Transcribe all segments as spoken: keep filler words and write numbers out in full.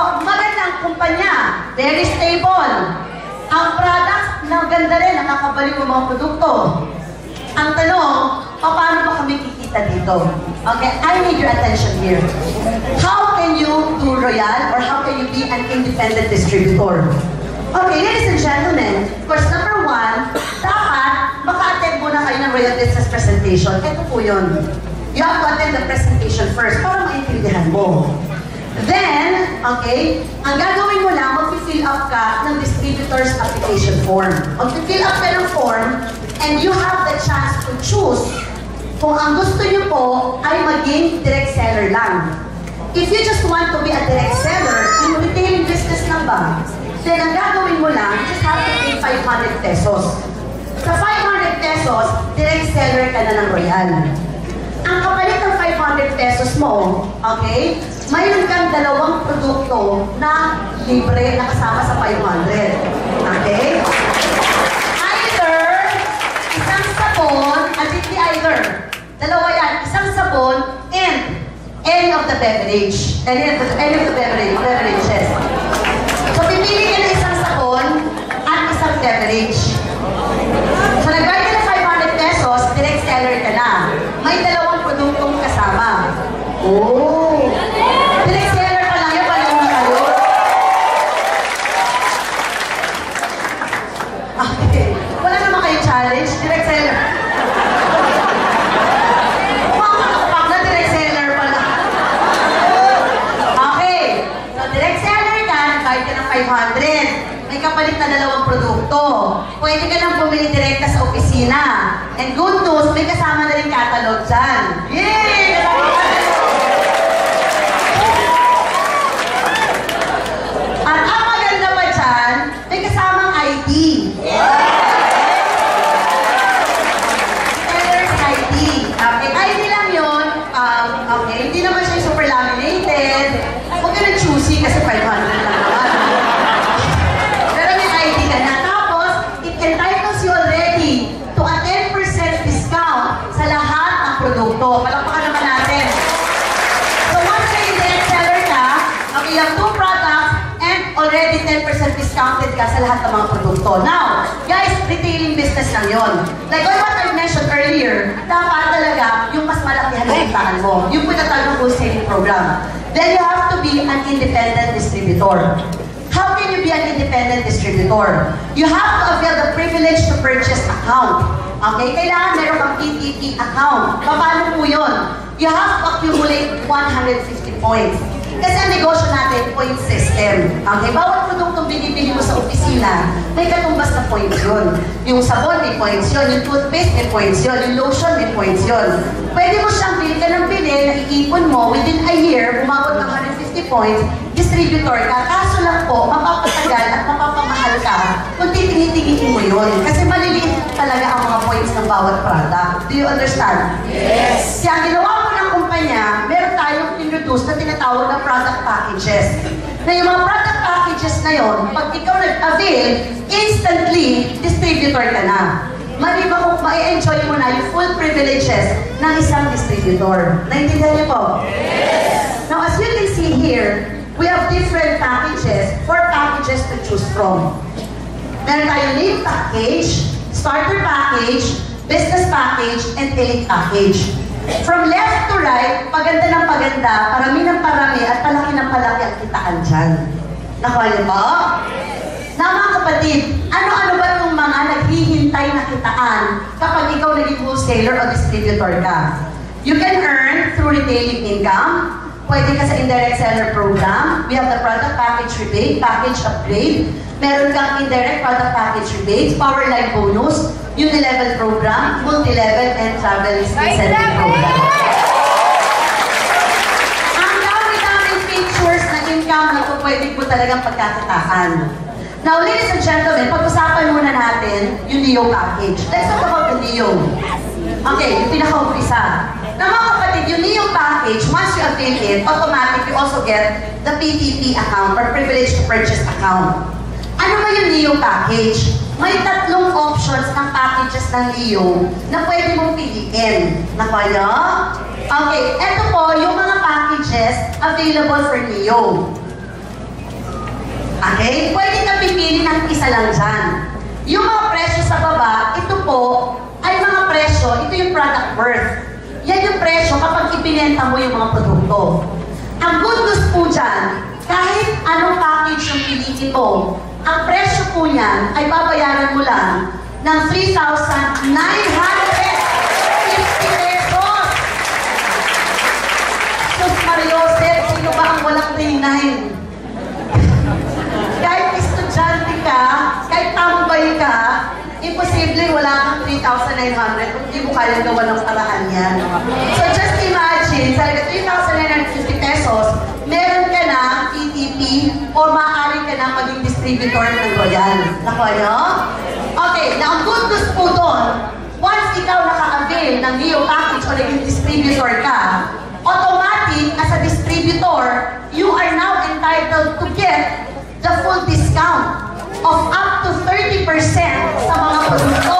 magandang kumpanya. Very stable. Ang products, ganda rin, nakakabalik ng mga produkto. Ang tanong, paano ba kami kikita dito? Okay, I need your attention here. How can you do Royal or how can you be an independent distributor? Okay, ladies and gentlemen, course number one, dapat maka-attend muna kayo ng Royal Business Presentation. Ito po yun. You have to attend the presentation first para maintindihan mo. Then, okay, ang gagawin mo lang, mag-fill up ka ng distributor's application form. Mag-fill up ka ng form, and you have the chance to choose kung ang gusto nyo po ay maging direct seller lang. If you just want to be a direct seller, yung retailing business lang ba, then ang gagawin mo lang, you just have to pay five hundred pesos. Sa five hundred pesos, direct seller ka na ng Royal. Ang kapalit ng five hundred pesos mo, okay, mayroon kang dalawang produkto na libre na kasama sa five hundred. Okay? Either, isang sabon, at hindi either. Dalawa yan, isang sabon and any of the beverage. Any of the, any of the beverage, beverages. So, pipili ka na isang sabon at isang beverage. So, nag-buy ka na five hundred pesos, direct seller ka na. May dalawang produktong kasama. Oh! Direct seller pa lang yun, paano na kayo? Okay. Wala naman kayo challenge, direct seller. Makakapak na direct seller pala. Okay. So, direct seller ka, nag-buy ka ng five hundred. May kapalit na dalawang produkto. Pwede ka lang bumili direkta sa opisina. And good news, may kasama na rin catalog dyan. Yay! At ang maganda pa dyan, may kasamang I D. Seller's I D. Okay, I D lang yun. Um, okay, hindi naman siya super laminated. Huwag ka na choosy kasi five hundred lang naman. Pero may I D ka na. Tapos, it entitles you already to a ten percent discount sa lahat ng produkto. Palakpakan naman natin. So, once you're direct seller ka, okay, you have two products and already ten percent discounted ka sa lahat ng mga produkto. Now, guys, retailing business lang yun. Like what I mentioned earlier, dapat talaga yung mas malaki ang kitaan mo. Yung pinatawag ng wholesaling program. Then you have to be an independent distributor. How can you be an independent distributor? You have to avail the privilege to purchase account. Okay? Kailangan meron kang P T P account. Paano po yun? You have to accumulate one hundred fifty points. Kasi ang negosyo natin, point system. Okay? Bawat produktong binibili mo sa opisina, may katumbas na points yun. Yung sabon, may points yun. Yung toothpaste, may points yun. Yung lotion, may points yun. Pwede mo siyang bili ka ng bili, naiipon mo, within a year, umabot ng one hundred fifty points, distributor ka. Kaso lang po, mapapatagal at mapapamahal ka kung titingin-tingin mo yun. Kasi maliliit talaga ang mga points ng bawat product. Do you understand? Yes! Kaya ginawa mo ng kumpanya, meron tayong introduce na tinatawag na product packages. Na yung mga product packages na yun, pag ikaw nag-avail, instantly, distributor ka na. Mali ba kung ma-enjoy mo na yung full privileges ng isang distributor? Naintindihan niyo po? Yes! Now, as you can see here, we have different packages, four packages to choose from. Meron tayong lead package, starter package, business package, and elite package. From left to right, paganda ng paganda, parami ng parami, at palaki ng palaki ang kitaan dyan. Nakuha niyo po? Na mga kapatid, ano-ano ba itong mga naghihintay na kitaan kapag ikaw naging wholesaler o distributor ka? You can earn through retailing income. Pwede ka sa indirect seller program. We have the product package rebate, package upgrade. Meron kang indirect product package rebates, power line bonus, unilevel program, multi-level, and travel incentive program. Ang dami-daming features na income na kung pwede po talagang pagkakitaan. Now, ladies and gentlemen, pag-usapan muna natin yung Neo package. Let's talk about the Neo. Okay, yung pinaka-umpisa. Na mga kapatid, yung Neo package, once you avail it, automatic you also get the P T P account or privilege to purchase account. Ano ba yung Neo package? May tatlong options ng packages ng Neo na pwede mong piliin. Nakuha nyo? Okay, eto po yung mga packages available for Neo. Okay? Pwede ka pipili ng isa lang dyan. Yung mga presyo sa baba, ito po ay mga presyo, ito yung product worth. Yan yung presyo kapag ibinenta mo yung mga produkto. Ang good news po dyan, kahit anong package yung piliin mo, ang presyo po niyan ay babayaran mo lang ng three thousand nine hundred fifty pesos. Sus Mariosep, sino ba ang walang three-nine? Kahit estudyante ka, kahit tambay ka, imposible wala kang three thousand nine hundred kung hindi mo kaya gawa ng paraan yan. So just imagine, sa three thousand nine hundred fifty pesos, meron ka na E T P o maaari ka na maging distributor ng Royal. Nakuha nyo? Okay, now ang good news po doon, once ikaw naka-avail ng Neo package o naging distributor ka, automatic, as a distributor, you are now entitled to get the full discount of up to thirty percent sa mga produkto.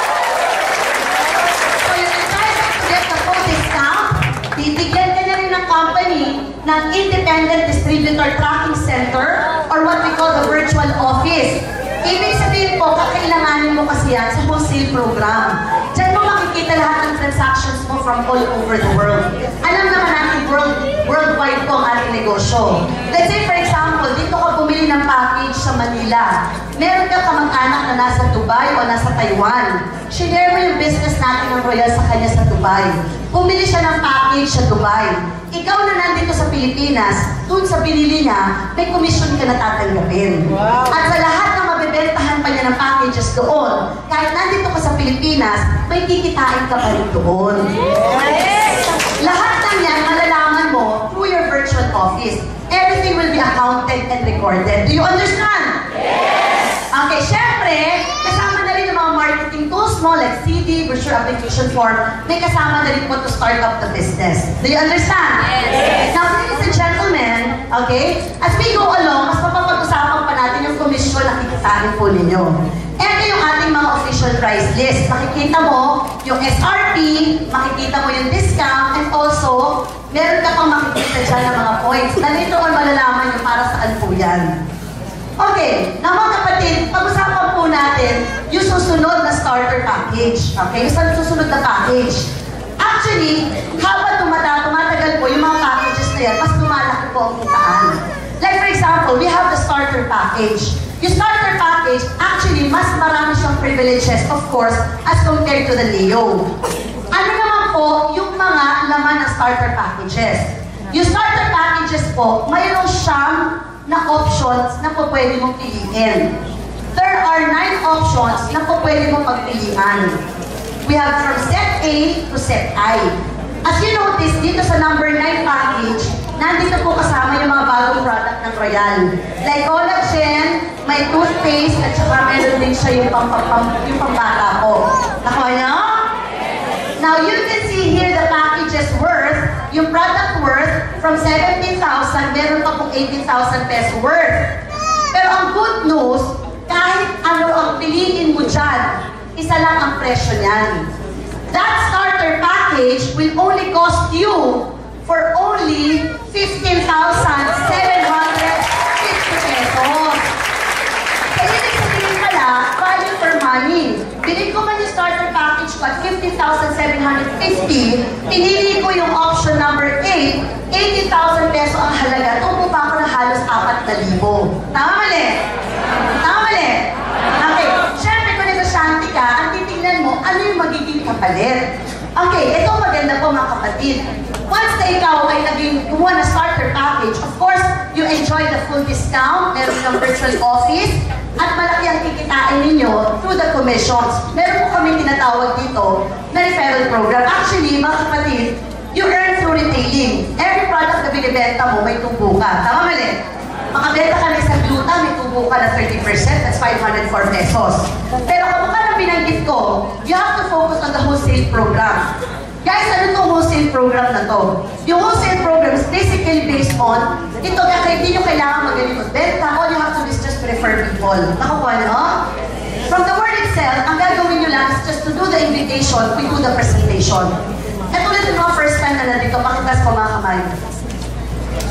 So you're entitled to get the full discount, bibigyan ka na rin ng company ng Independent Distributor Tracking Center or what we call the virtual office. Ibig sabihin po, kakailanganin mo kasi yan sa wholesale program. Diyan mo makikita lahat ng transactions mo from all over the world. Alam naman natin world, worldwide po ang ating negosyo. Let's say for example, dito ka bumili ng package sa Manila. Meron ka kamag-anak na nasa Dubai o nasa Taiwan. Shinare mo yung business natin ng Royal sa kanya sa Dubai. Bumili siya ng package sa Dubai. Ikaw na nandito sa Pilipinas, dun sa binili niya, may commission ka na tatanggapin. Wow. At sa lahat ng mabibentahan pa niya ng packages doon, kahit nandito ka sa Pilipinas, may kikitain ka pa rin doon. Yes. Lahat ng yan, malalaman mo through your virtual office. Everything will be accounted and recorded. Do you understand? Yes! Okay, syempre, kasama na rin yung mga marketing tools mo like C D, brochure application form. May kasama na rin po to start up the business. Do you understand? Yes! Now, ladies and gentlemen, okay, as we go along, mas mapapag-usapan pa natin yung commission na kikitain po ninyo. Ito yung ating mga official price list. Makikita mo yung S R P, makikita mo yung discount, and also, meron ka pang makikita dyan ng mga points. Nandito ko malalaman yung para saan po yan. Okay, na mga kapatid, pag-usapan po natin yung susunod na starter package. Okay, yung susunod na package. Actually, habang tumata, tumatagal po yung mga packages na yan, mas lumalaki po ang kitaan. Like for example, we have the starter package. Yung starter package, actually, mas marami siyang privileges, of course, as compared to the Leo. Ano naman po yung mga laman ng starter packages? Yung starter packages po, mayroon siyang na options na po pwede mong piliin. There are nine options na po pwede mong pagpilian. We have from set A to set I. As you notice, dito sa number nine package, nandito po kasama yung mga bagong product ng Royal. Like collagen, may toothpaste, at saka meron din siya yung, pang, pang, yung pambata po. Nakuha niyo? Now, you can see here the packages worth, yung product worth, from seventeen thousand, meron pa pong eighteen thousand peso worth. Pero ang good news, kahit ano ang piliin mo dyan, isa lang ang presyo niyan. That starter package will only cost you for only fifteen thousand seven hundred fifty pesos. So, ibig sabihin pala, value for money. Bilhin ko man yung starter package ko at fifteen thousand seven hundred fifty, pinili ko yung option number eight, eighty thousand peso ang halaga, tubo pa ako ng halos apat na libo. Tama mali? Tama mali? Okay, syempre kung negosyante ka, ang titignan mo, ano yung magiging kapalit? Okay, ito maganda po mga kapatid. Once na ikaw ay naging kumuha na starter package, of course, you enjoy the full discount, meron ng virtual office, at malaki ang kikitain ninyo through the commissions. Meron po kami tinatawag dito na referral program. Actually, mga kapatid, you earn through retailing. Every product na binibenta mo, may tubo ka. Tama mali? Makabenta ka ng isang gluta, may tubo ka na thirty percent, that's five hundred four pesos. Pero kung ka na binanggit ko, you have to focus on the wholesale program. Guys, ano itong wholesale program na to? Yung wholesale program is basically based on, ito kaya hindi nyo kailangan magaling magbenta, all you have to do is just refer people. Nakukuha nyo? From the word itself, ang gagawin nyo lang is just to do the invitation, we do the presentation. At ulit yung mga first time na nandito, pakitas po mga kamay.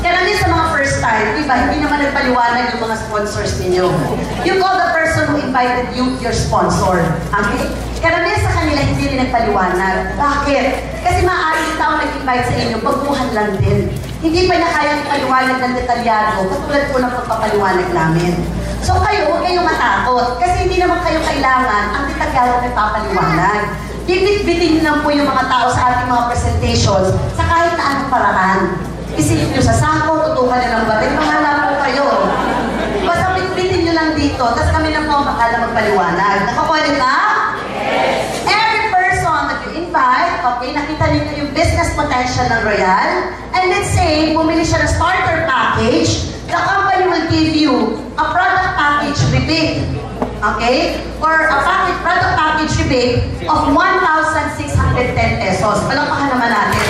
Karamihan sa mga first time, di ba, hindi naman nagpaliwanag yung mga sponsors ninyo. You call the person who invited you your sponsor. Okay? Karamihan sa kanila, hindi rin nagpaliwanag. Bakit? Kasi maaari yung tao nag-invite sa inyo, pagbuhan lang din. Hindi pa na kayang ipaliwanag ng detalyado, katulad po ng pagpapaliwanag namin. So kayo, huwag kayong matakot. Kasi hindi naman kayo kailangan ang detalyado na ipapaliwanag. Bibit-bitin lang po yung mga tao sa ating mga presentations sa kahit na anong paraan. Isilip nyo sa sako, tutukan nyo ng baril, mahala po kayo. Basta bitbitin nyo lang dito, tapos kami na po makala magpaliwanag. Nakakuha nyo na? Yes! Every person that you invite, okay, nakita nyo yung business potential ng Royal, and let's say, bumili siya ng starter package, the company will give you a product package rebate. Okay? Or a package, product package rebate of one thousand six hundred ten pesos. Palakpakan naman natin.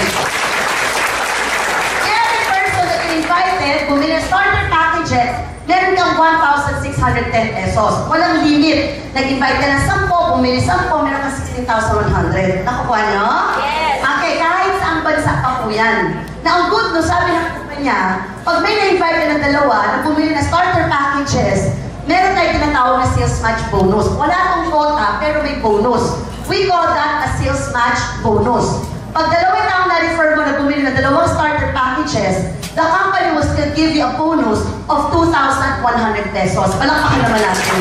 Every person that you invited, bumili ng starter packages, meron kang one thousand six hundred ten pesos. Walang limit. Nag-invite ka ng sampo, bumili sampo, meron kang sixteen thousand one hundred. Nakukuha nyo? Yes! Okay, kahit saang bansa pa po yan. Na ang good news, sabi ng kumpanya, pag may na-invite ka ng dalawa na bumili ng starter packages, meron tayo tinatawag na sales match bonus. Wala akong quota, pero may bonus. We call that a sales match bonus. Pag dalawang taong na-refer mo na bumili ng dalawang starter packages, the company will still give you a bonus of two thousand one hundred pesos. Palakpakan naman natin.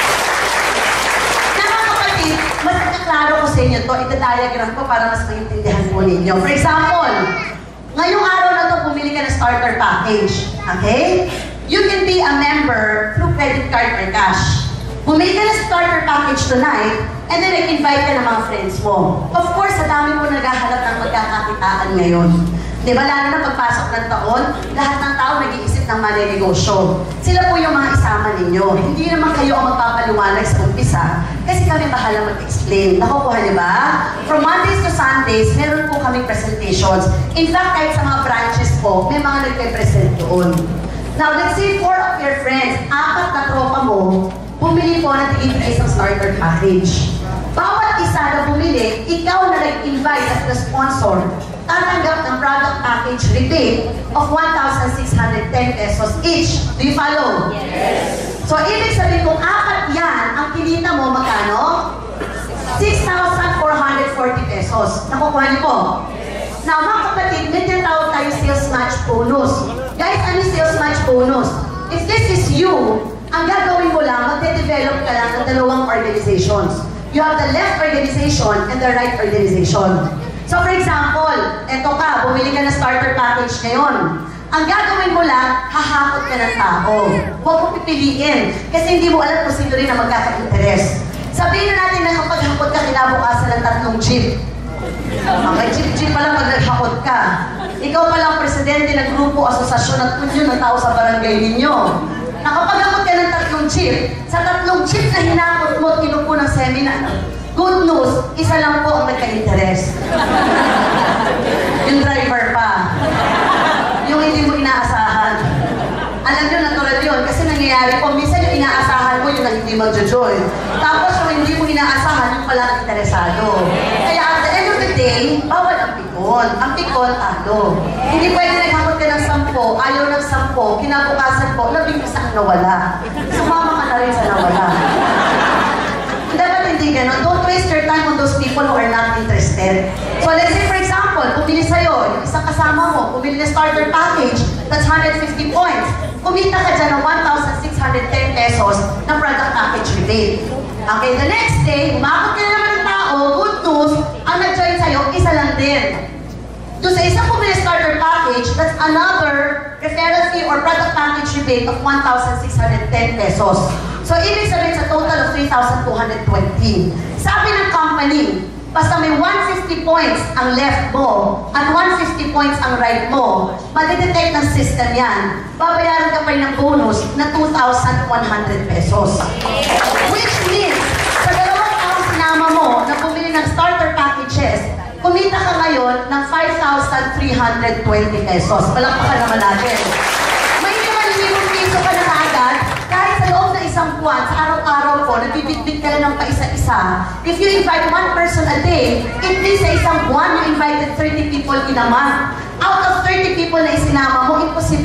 Na mga kapatid, mas nakaklaro ko sa inyo to, ita-diagram ko para mas maintindihan po ninyo. For example, ngayong araw na to, bumili ka ng starter package. Okay? You can be a member through credit card or cash. Bumili ka ng starter package tonight, and then nag-invite ka ng mga friends mo. Of course, sa dami mo naghahanap ng magkakakitaan ngayon. Di ba, lalo na pagpasok ng taon, lahat ng tao nag-iisip ng manenegosyo. Sila po yung mga isama ninyo. Hindi naman kayo ang magpapaliwanag sa umpisa, kasi kami bahala mag-explain. Nakukuha niyo ba? From Mondays to Sundays, meron po kami presentations. In fact, kahit sa mga branches po, may mga nagpe-present doon. Now, let's say four of your friends, apat na tropa mo, bumili po ng tigil isang starter package. Bawat isa na bumili, ikaw na nag-invite as the sponsor, tatanggap ng product package rebate of one thousand six hundred ten pesos each. Do you follow? Yes. So, ibig sabihin kung apat yan, ang kinita mo, magkano? six thousand four hundred forty pesos. Nakukuha niyo po? Now, mga kapatid, may tinatawag tayo sales match bonus. Guys, ano sales match bonus? If this is you, ang gagawin mo lang, magde-develop ka lang ng dalawang organizations. You have the left organization and the right organization. So for example, eto ka, bumili ka ng starter package ngayon. Ang gagawin mo lang, hahakot ka ng tao. Huwag mo pipiliin, kasi hindi mo alam kung sino rin na magkaka-interest. Sabihin na natin na kapag hakot ka, kinabukasan ng tatlong jeep. Okay, jeep-jeep pa lang pag naghakot ka. Ikaw pa lang presidente ng grupo, asosasyon at punyo ng tao sa barangay ninyo. Nakapagakot ka ng tatlong jeep, sa tatlong jeep na hinakot mo at kinupo ng seminar, good news, isa lang po ang nagka-interest. Yung driver pa. Yung hindi mo inaasahan. Alam nyo, natural yun. Kasi nangyayari po, minsan yung inaasahan mo, yung hindi mag-join. Tapos yung hindi mo inaasahan, yung pala interesado. Kaya at the end of the day, bawal ang pikon. Ang pikon, talo. Hindi pwede naghakot ka ng sampo, ayaw ng sampo, kinabukasan po, labing isang nawala. Sumama ka na rin sa nawala. Dapat hindi ganun. Don't waste your time on those people who are not interested. So let's say for example, pumili sa'yo, yung isang kasama mo, pumili na starter package, that's one hundred fifty points. Kumita ka dyan ng one thousand six hundred ten pesos ng product package rebate. Okay, the next day, umakot ka na naman ng tao, good news, ang nag-join sa'yo, isa lang din. Doon sa isang pumili starter package, that's another referral fee or product package rebate of one thousand six hundred ten pesos. So, ibig sabihin sa total of three thousand two hundred twenty. Sabi ng company, basta may one hundred fifty points ang left mo at one hundred fifty points ang right mo, madidetect ng system yan. Babayaran ka pa rin ng bonus na two thousand one hundred pesos. Which means, sa dalawang taong sinama mo na bumili ng starter packages, kumita ka ngayon ng five thousand three hundred twenty pesos. Palakpakan naman natin. May limang libong piso ka na kaagad, kahit sa loob ng isang buwan, sa araw-araw po, nagbibitbit ka na ng paisa-isa. If you invite one person a day, it means sa isang buwan, you invited thirty people in a month. Out of thirty people na isinama mo, imposible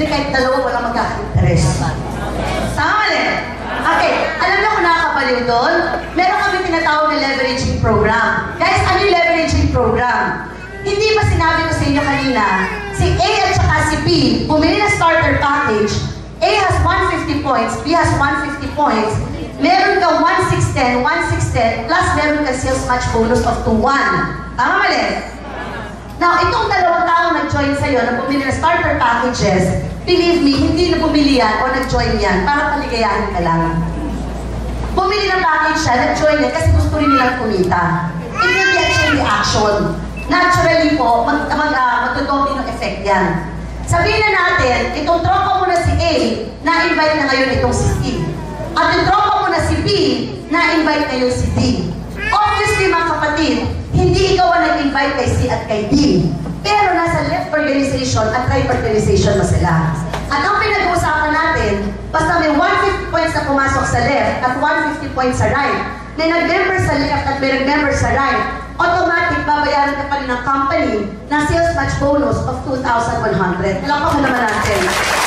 kahit dalawa walang magkaka-interest. Tama mali? Okay, alam niyo kung nakakabaliw doon? Meron kami tinatawag na leveraging program. Guys, ano yung leveraging program? Hindi ba sinabi ko sa inyo kanina, si A at saka si B, bumili ng starter package, A has one hundred fifty points, B has one hundred fifty points, meron ka one six ten, one six ten, plus meron ka sales match bonus of two one. Tama mali? Now, itong dalawang taong nag-join sa'yo na bumili ng starter packages, believe me, hindi na bumili yan o nag-join yan para paligayahin ka lang. Bumili ng package siya, nag-join yan kasi gusto rin nilang kumita. It will be a chain reaction. Naturally po, mag, mag, uh, magdodomino effect yan. Sabihin na natin, itong tropa mo na si A, na-invite na ngayon itong si C. At yung tropa mo na si B, na-invite ngayon si D. Obviously, mga kapatid, hindi ikaw ang nag-invite kay C at kay D. Pero nasa left organization at right organization mo sila. At ang pinag-uusapan natin, basta may one hundred fifty points na pumasok sa left at one hundred fifty points sa right, may nag-member sa left at may nag-member sa right, automatic babayaran ka pa rin ng company ng sales match bonus of two thousand one hundred. Lampakan naman natin.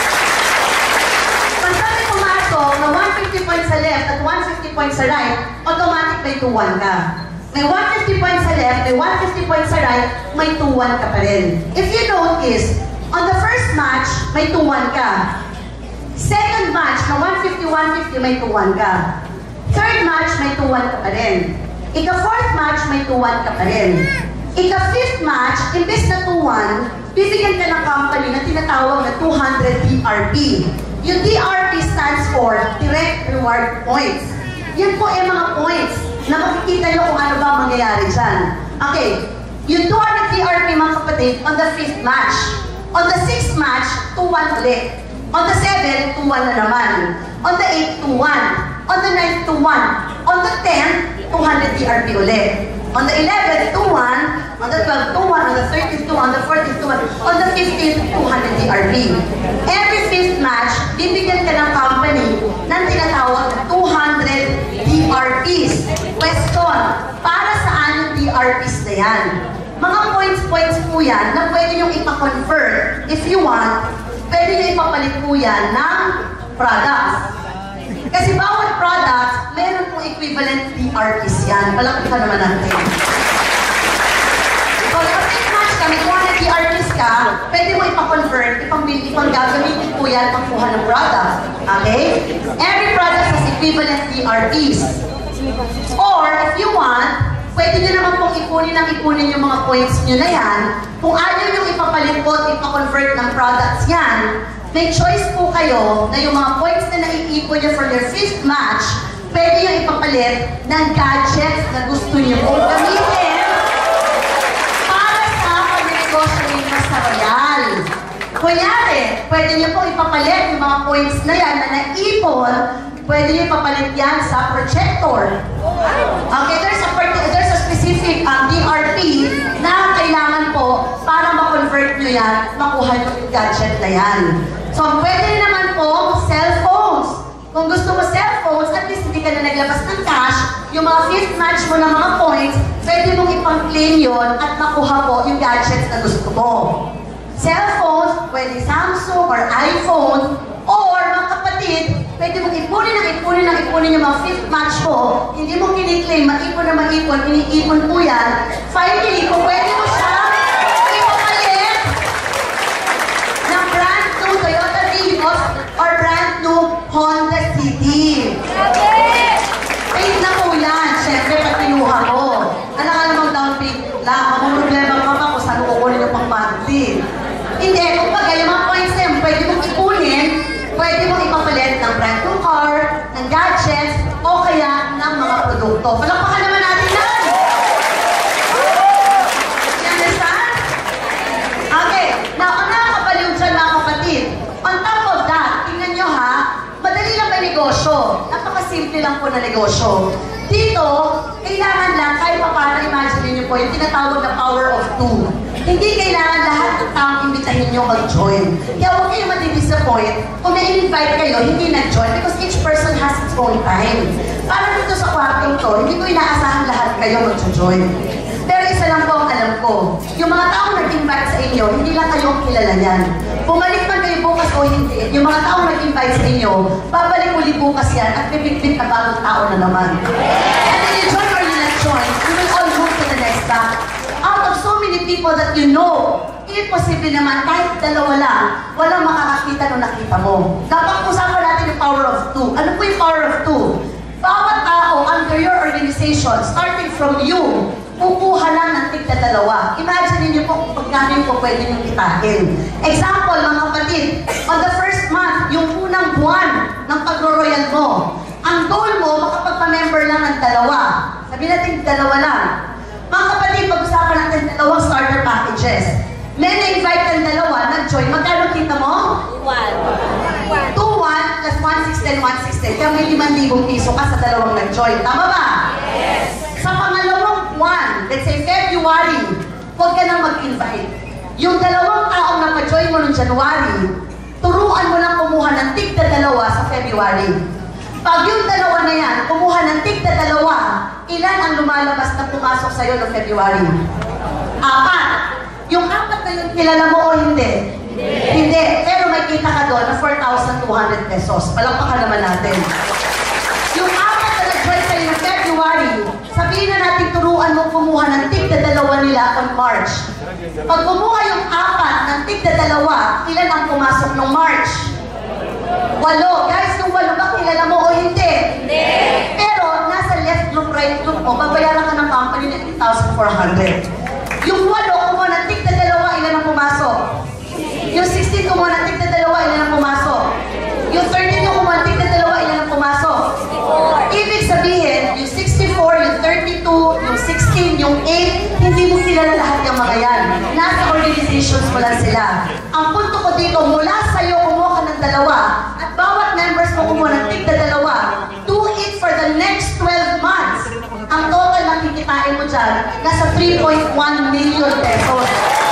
Basta may pumasok na one hundred fifty points sa left at one hundred fifty points sa right, automatic may two one ka. May one hundred fifty points sa left, may one hundred fifty points sa right, may two one ka pa rin. If you notice, on the first match, may two one ka. Second match, na one fifty, one fifty, may two one ka. Third match, may two one ka pa rin. Ika-fourth match, may two one ka pa rin. Ika-fifth match, imbes na two one, bibigyan ka ng company na tinatawag na two hundred D R P. Yung D R P stands for Direct Reward Points. Yan po ay mga points na makikita nyo kung ano ba mangyayari dyan. Okay, yung two hundred D R P mga kapatid, on the fifth match. On the sixth match, two one ulit. On the seventh, two one na naman. On the eighth, two one. On the ninth, two one. On the tenth, two hundred D R P ulit. On the eleventh, two one. On the twelfth, two one. On the thirteenth, two one. On the fourteenth, two one. On the fifteenth, two hundred D R P. Every fifth match, bibigyan ka ng company ng tinatawag na two hundred D R Ps. Question, para saan yung D R Ps na yan? Mga points-points po yan na pwede nyo ipa-convert if you want, pwede nyo ipapalit po yan ng products. Kasi bawat product, meron pong equivalent D R Ps yan. Palakit ka naman natin. So, kapag match ka, may two hundred D R Ps ka, pwede mo ipa-convert, ipang-gagamitin po yan pangkuha ng product. Okay? Every product has equivalent D R Ps. Or, if you want, pwede nyo naman pong ipunin ang ipunin yung mga points nyo na yan. Kung ayaw nyo ipapalit po at ipa-convert ng products yan, may choice po kayo na yung mga points na naiipon nyo for your fifth match, pwede nyo ipapalit ng gadgets na gusto nyo kung gamitin para sa pag-negosyo nyo sa royal. Kunyari, pwede nyo po ipapalit yung mga points na yan na naipon, pwede nyo ipapalit yan sa projector. Okay, there's a, there's a specific um, D R P na kailangan po para ma-convert nyo yan, makuha nyo yung gadget na yan. So, pwede naman po cellphones. Kung gusto mo cellphones, at least hindi ka na naglabas ng cash, yung mga fifth match mo ng mga points, pwede mong ipang-claim yun at makuha po yung gadgets na gusto mo. Cellphones, pwede Samsung or iPhone, or mga kapatid, pwede mong ipunin ang ipunin ang ipunin yung mga fifth match mo, hindi mo kiniklaim, maipon na maipon, iniipon po yan. Finally, kung pwede mo siya, ipapalit ng brand new Toyota Vios or brand new Honda City. Paid na po yan, syempre pag pinuha ko. Alam ka namang down payment lang, ang problema ka pa kung saan kukunin yung pang-monthly. Hindi, kung bagay, yung mga points na yun, pwede mong ipunin, pwede mong ipapalit ng brand new car, ng gadgets, o kaya ng mga produkto. Palakpakan naman natin yan! You understand? Okay, now, ang nakakabaliw dyan mga kapatid, on top of that, tingnan nyo ha, madali lang may negosyo. Napakasimple lang po na negosyo. Dito, kailangan lang, kahit pa paano imagine nyo po, yung tinatawag na power of two. Hindi kailangan lahat ng taong imbitahin nyo mag-join. Kaya huwag kayo madi-disappoint kung may invite kayo, hindi nag-join because each person has its own time. Para dito sa kwartong to, hindi ko inaasahan lahat kayo mag-join. Pero isa lang po ang alam ko, yung mga taong nag-invite sa inyo, hindi lang kayo ang kilala niyan. Bumalik man kayo bukas o hindi, yung mga taong nag-invite sa inyo, babalik uli bukas yan at bibiglit na bagong tao na naman. And then you join or you not join, you will all move to the next batch. Out of so many people that you know, imposible naman, kahit dalawa lang, walang makakakita nung nakita mo. Dapat usapan natin yung power of two. Ano po yung power of two? Bawat tao under your organization, starting from you, kukuha lang ng tigda dalawa. Imagine niyo po kung pagkano yung po pwede nyo itahin. Example, mga kapatid, on the first month, yung unang buwan ng pagro-royal mo, ang goal mo, makapagpa-member lang ng dalawa. Sabihin natin, dalawa lang. Mga kapatid, pag-usapan natin dalawang starter packages. May na-invite kang dalawa, nag-join. Magkano kita mo? One. two one plus one sixty, one sixty. Kaya may limang libong piso ka sa dalawang nag-join. Tama ba? Yes. Sa pangalawang buwan, let's say February, huwag ka nang mag-invite. Yung dalawang taong napa-join mo noong January, turuan mo lang kumuha ng tigda dalawa sa February. Pag yung dalawa na yan, kumuha ng tigda dalawa, ilan ang lumalabas na pumasok sa'yo noong February? Apat. Yung apat na yun, kilala mo o hindi? Hindi. Hindi. Pero may kita ka doon na four thousand two hundred pesos. Palakpakan naman natin. Yung apat na nag-join sa'yo noong February, sabihin na natin turuan mo kumuha ng tigda dalawa nila on March. Pag kumuha yung apat ng tigda dalawa, ilan ang pumasok noong March? Walo. Guys, yung walo ba kilala mo o hindi? Hindi. Pero nasa left group, right group mo, babayaran ka ng company ng two thousand four hundred. Yung walo, kumuha ng tigda dalawa, ilan ang pumasok? Yung sixteen, kumuha ng tigda dalawa, ilan ang pumasok? Yung thirteen, kumuha ng tigda dalawa, ilan ang pumasok? Ibig sabihin, yung sixty-four, yung thirty-two, yung sixteen, yung eight, hindi mo kilala lahat yung mga yan. Nasa organizations mo lang sila. Ang punto ko dito, mula sa'yo, kumuha ka ng dalawa, at bawat members mo kumuha ng tigda dalawa, do it for the next twelve months. Ang total na kikitain mo dyan, nasa three point one million pesos.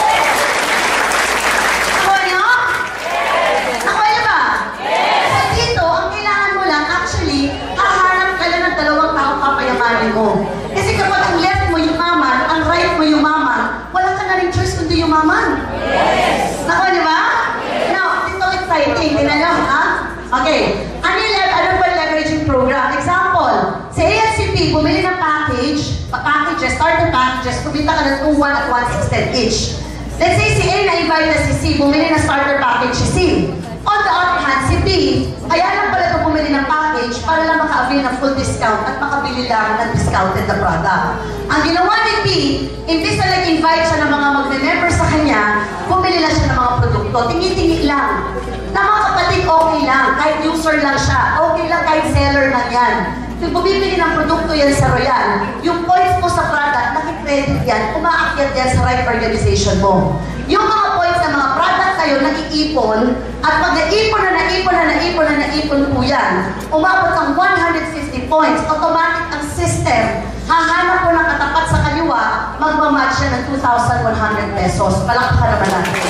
Nakuha niyo? Nakuha niyo ba? Kasi dito, ang kailangan mo lang, actually, hahanap ka lang ng dalawang taong papayamanin mo. Kasi kapag ang left mo yumaman, ang right mo yumaman, wala ka na rin choice kundi yumaman. Yes. Nakuha niyo ba? Now, ito exciting. Tingnan niyo, ha? Okay. Ano yung ano ba leveraging program? Example, sa A N C P, bumili ng package, packages, starter packages, kumita ka ng two one at one sixty each. Let's say si A na-invite na si C, bumili ng starter package si C. On the other hand, si B, kaya lang pala ito bumili ng package para lang maka-avail ng full discount at makabili lang ng discounted na product. Ang ginawa ni P, imbis na nag-invite siya ng mga mag-member sa kanya, bumili lang siya ng mga produkto. Tingi-tingi lang. Na mga kapatid, okay lang. Kahit user lang siya. Okay lang kahit seller lang yan. Kung bumibili ng produkto yan sa Royal, yung points mo sa product, nakikredit yan, umaakyat yan sa right organization mo. Yung mga points ng mga product kayo, nag-iipon, at pag naipon na naipon na naipon na naipon po yan, umabot ng one hundred fifty points, automatic ang system, hahanap po ng katapat sa kaliwa, magmamatch siya ng two thousand one hundred pesos. Palakpakan naman natin.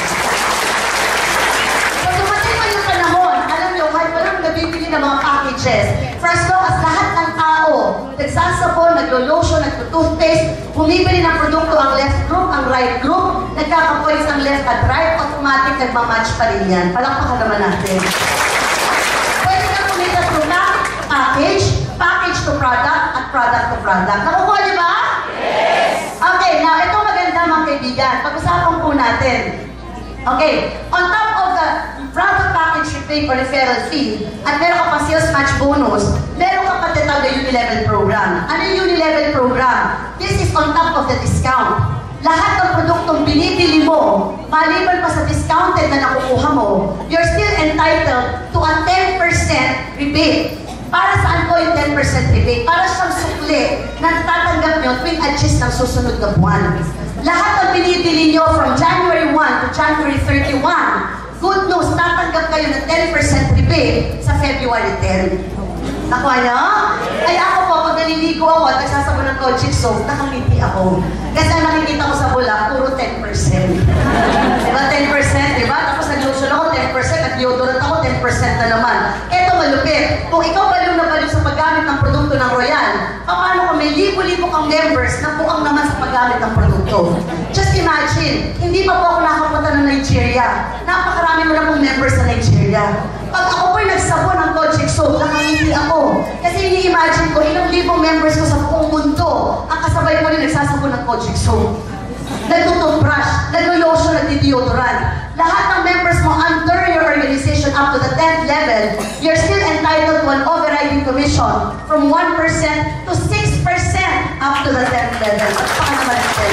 So, dumating mo yung panahon, alam nyo, kahit walang nabibili ng mga packages, for as long as lahat ng tao, nagsasabon, naglo-lotion, nagto-toothpaste, bumibili ng produkto ang left group, ang right group, nagkaka-points ang left at right, automatic nagmamatch pa rin yan. Palakpakan naman natin. Pwede na kumita product, package, package to product, at product to product. Nakukuha niyo ba? Yes! Okay, now, ito maganda mga kaibigan. Pag-usapan po natin. Okay, on top of the product package you pay for referral fee, at meron ka pa sales match bonus, meron ka pa tinatawag na Unilevel program. Ano yung Unilevel program? This is on top of the discount. Lahat ng produktong binibili mo, maliban pa sa discounted na nakukuha mo, you're still entitled to a ten percent rebate. Para saan po yung ten percent rebate? Para siyang sukli na tatanggap nyo tuwing adjust ng susunod na buwan. Lahat ng binibili nyo from January one to January thirty-one, good news, tatanggap kayo ng ten percent rebate sa February ten. Nakuha niyo? Ay ako po, pag naliligo ako at nagsasabon ng Kojic soap, nakangiti ako. Kasi ang nakikita ko sa bulak, puro ten percent. Diba ten percent, diba? Tapos nag-lotion ako, ten percent. Nag-deodorant ako, ten percent na naman. Eto malupit. Kung ikaw baliw na baliw sa paggamit ng produkto ng Royal, paano kung may libo-libo kang members na buang naman sa paggamit ng produkto? Just imagine, hindi pa po ako nakapunta ng Nigeria. Napakarami mo na pong members sa Nigeria. idea. Pag ako po'y nagsabon ng Kojic soap, nakangiti ako. Kasi ini-imagine ko, ilang libong members ko sa buong mundo, ang kasabay mo rin nagsasabon ng Kojic soap. Nagtutoothbrush, naglo-lotion, nagdi-deodorant. Lahat ng members mo under your organization up to the tenth level, you're still entitled to an overriding commission from one percent to six percent up to the tenth level. Baka naman natin.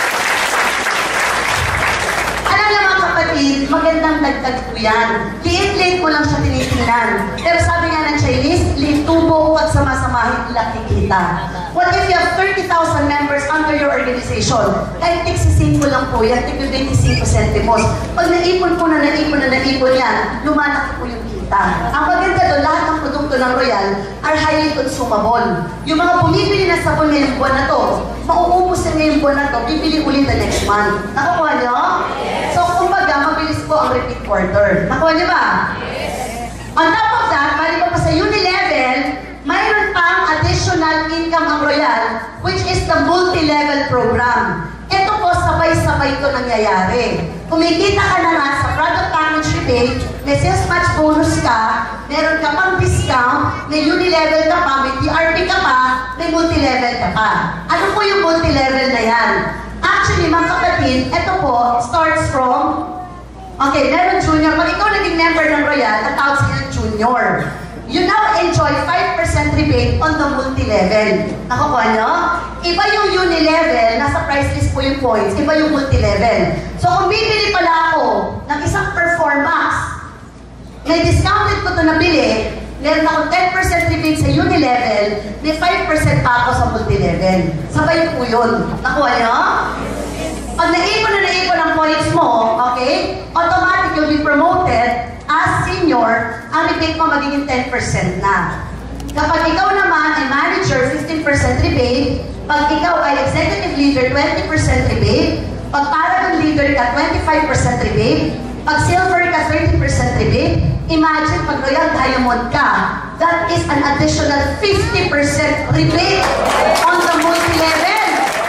Alam niyo mga kapatid, magandang dagdag po yan. Liit-liit mo lang siya tinitingnan. Pero sabi nga ng Chinese, litubo pag samasamahin nila kikita. What if you have thirty thousand members under your organization? Kahit tigsising ko lang po yan, tig twenty-five centimos. Pag naipon po na naipon na naipon yan, lumalaki po yung kita. Ang maganda doon, lahat ng produkto ng Royal are highly consumable. Yung mga bumibili na sabon ngayong buwan na to, mauubos na ngayong buwan na to, bibili ulit the next month. Nakukuha nyo? So, kumbaga, mabilis po ang repeat order. Nakuha nyo ba? On top of that, maliban pa sa Unilevel, mayroon pang additional income ang Royal, which is the multi-level program. Ito po, sabay-sabay ito nangyayari. Kumikita ka na nga sa product package rebate, may sales match bonus ka, meron ka pang discount, may Unilevel ka pa, may T R P ka pa, may multi-level ka pa. Ano po yung multi-level na yan? Actually, mga kapatid, ito po starts from, okay, meron junior. Pag ikaw naging member ng Royal, ang tawag sila junior. You now enjoy five percent rebate on the multi-level. Nakukuha nyo? Iba yung Unilevel, nasa price list po yung points, iba yung multi-level. So kung bibili pala ako ng isang Performax, may discounted ko ito nabili, meron ako ten percent rebate sa Unilevel, may five percent pa ako sa multi-level. Sabay po yun. Nakuha nyo? Pag naipon na naipon ang points mo, okay, automatic you'll be promoted as senior, ang rebate mo magiging ten percent na. Kapag ikaw naman ay manager, fifteen percent rebate. Pag ikaw ay executive leader, twenty percent rebate. Pag paragon leader ka, twenty-five percent rebate. Pag silver ka, thirty percent rebate. Imagine, pag Royal Diamond ka, that is an additional fifty percent rebate on the multi-level.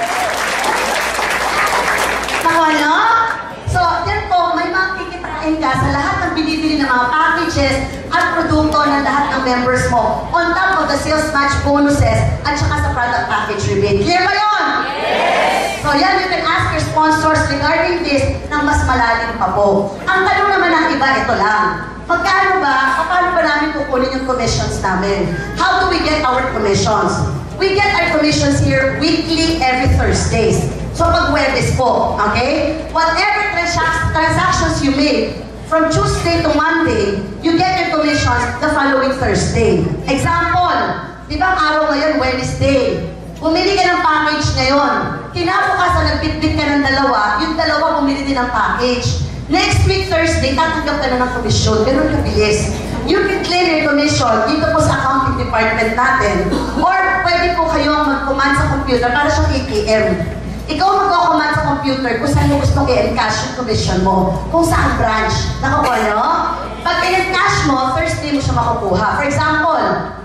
Nakuha nyo? So, yan po, may mga kikitain ka sa lahat ng binibili ng mga packages at produkto ng lahat ng members mo on top of the sales match bonuses at saka sa product package rebate. Clear ba yun? Yes! So, yan, you can ask your sponsors regarding this ng mas malalim pa po. Ang tanong naman ng iba, ito lang. Magkano ba, paano ba namin kukunin yung commissions namin? How do we get our commissions? We get our commissions here weekly every Thursdays. So pag Webes po, okay? Whatever transac transactions you make, from Tuesday to Monday, you get your commissions the following Thursday. Example, di ba ang araw ngayon, Wednesday? Bumili ka ng package ngayon. Kinabukasan, nagbitbit ka ng dalawa, yung dalawa bumili din ng package. Next week, Thursday, tatanggap ka na ng komisyon. Ganun kabilis. You can claim your commission dito po sa accounting department natin. Or pwede po kayong mag-command sa computer para siyang A T M. Ikaw mag-command sa computer kung saan mo gusto i-encash yung commission mo. Kung saan branch. Nakukuha nyo? Pag i-encash mo, Thursday mo siya makukuha. For example,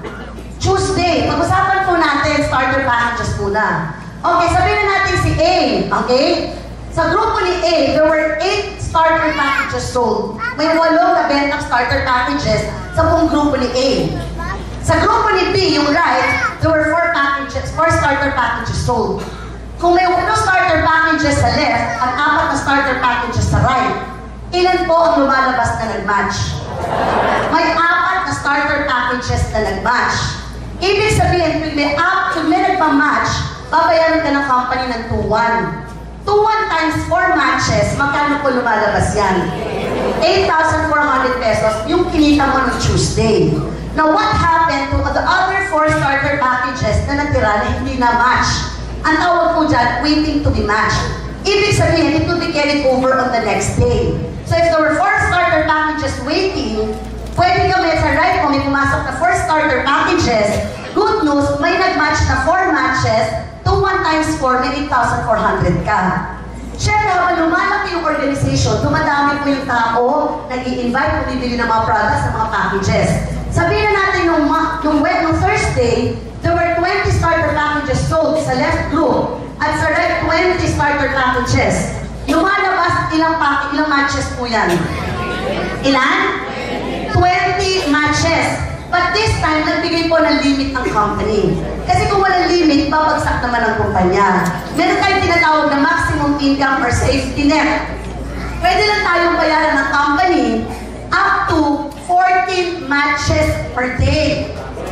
Tuesday, pag-usapan po natin starter packages muna. Okay, sabihin natin si A. Okay? Sa grupo ni A, there were eight starter packages sold. May walong nabentang starter packages sa buong grupo ni A. Sa grupo ni B, yung right, there were four packages, four starter packages sold. Kung may walong starter packages sa left at apat na starter packages sa right, ilan po ang lumalabas na nag-match? May apat na starter packages na nag-match. Ibig sabihin, kung may up to may nagpa-match, babayaran ka ng company ng two one. two one times four matches, magkano po lumalabas yan? eight thousand four hundred pesos yung kinita mo ng Tuesday. Now, what happened to the other four starter packages na natira na hindi na match? Ang tawag po dyan, waiting to be matched. Ibig sabihin, it will be carried over on the next day. So if there were four starter packages waiting, pwede kami sa right mo, may pumasok na four starter packages. Good news, may nag-match na four matches, two one times four, may eight thousand four hundred ka. Siyempre, habang lumalaki yung organization, dumadami po yung tao, nag-i-invite, bumibili ng mga products, ng mga packages. Sabihin na natin nung, nung, nung Thursday, there were twenty starter packages sold sa left group at sa right twenty starter packages. Lumalabas ilang pack, ilang matches po yan? Ilan? At this time, nagbigay po ng limit ang company. Kasi kung walang limit, babagsak naman ang kumpanya. Meron tayong tinatawag na maximum income or safety net. Pwede lang tayong bayaran ng company up to fourteen matches per day.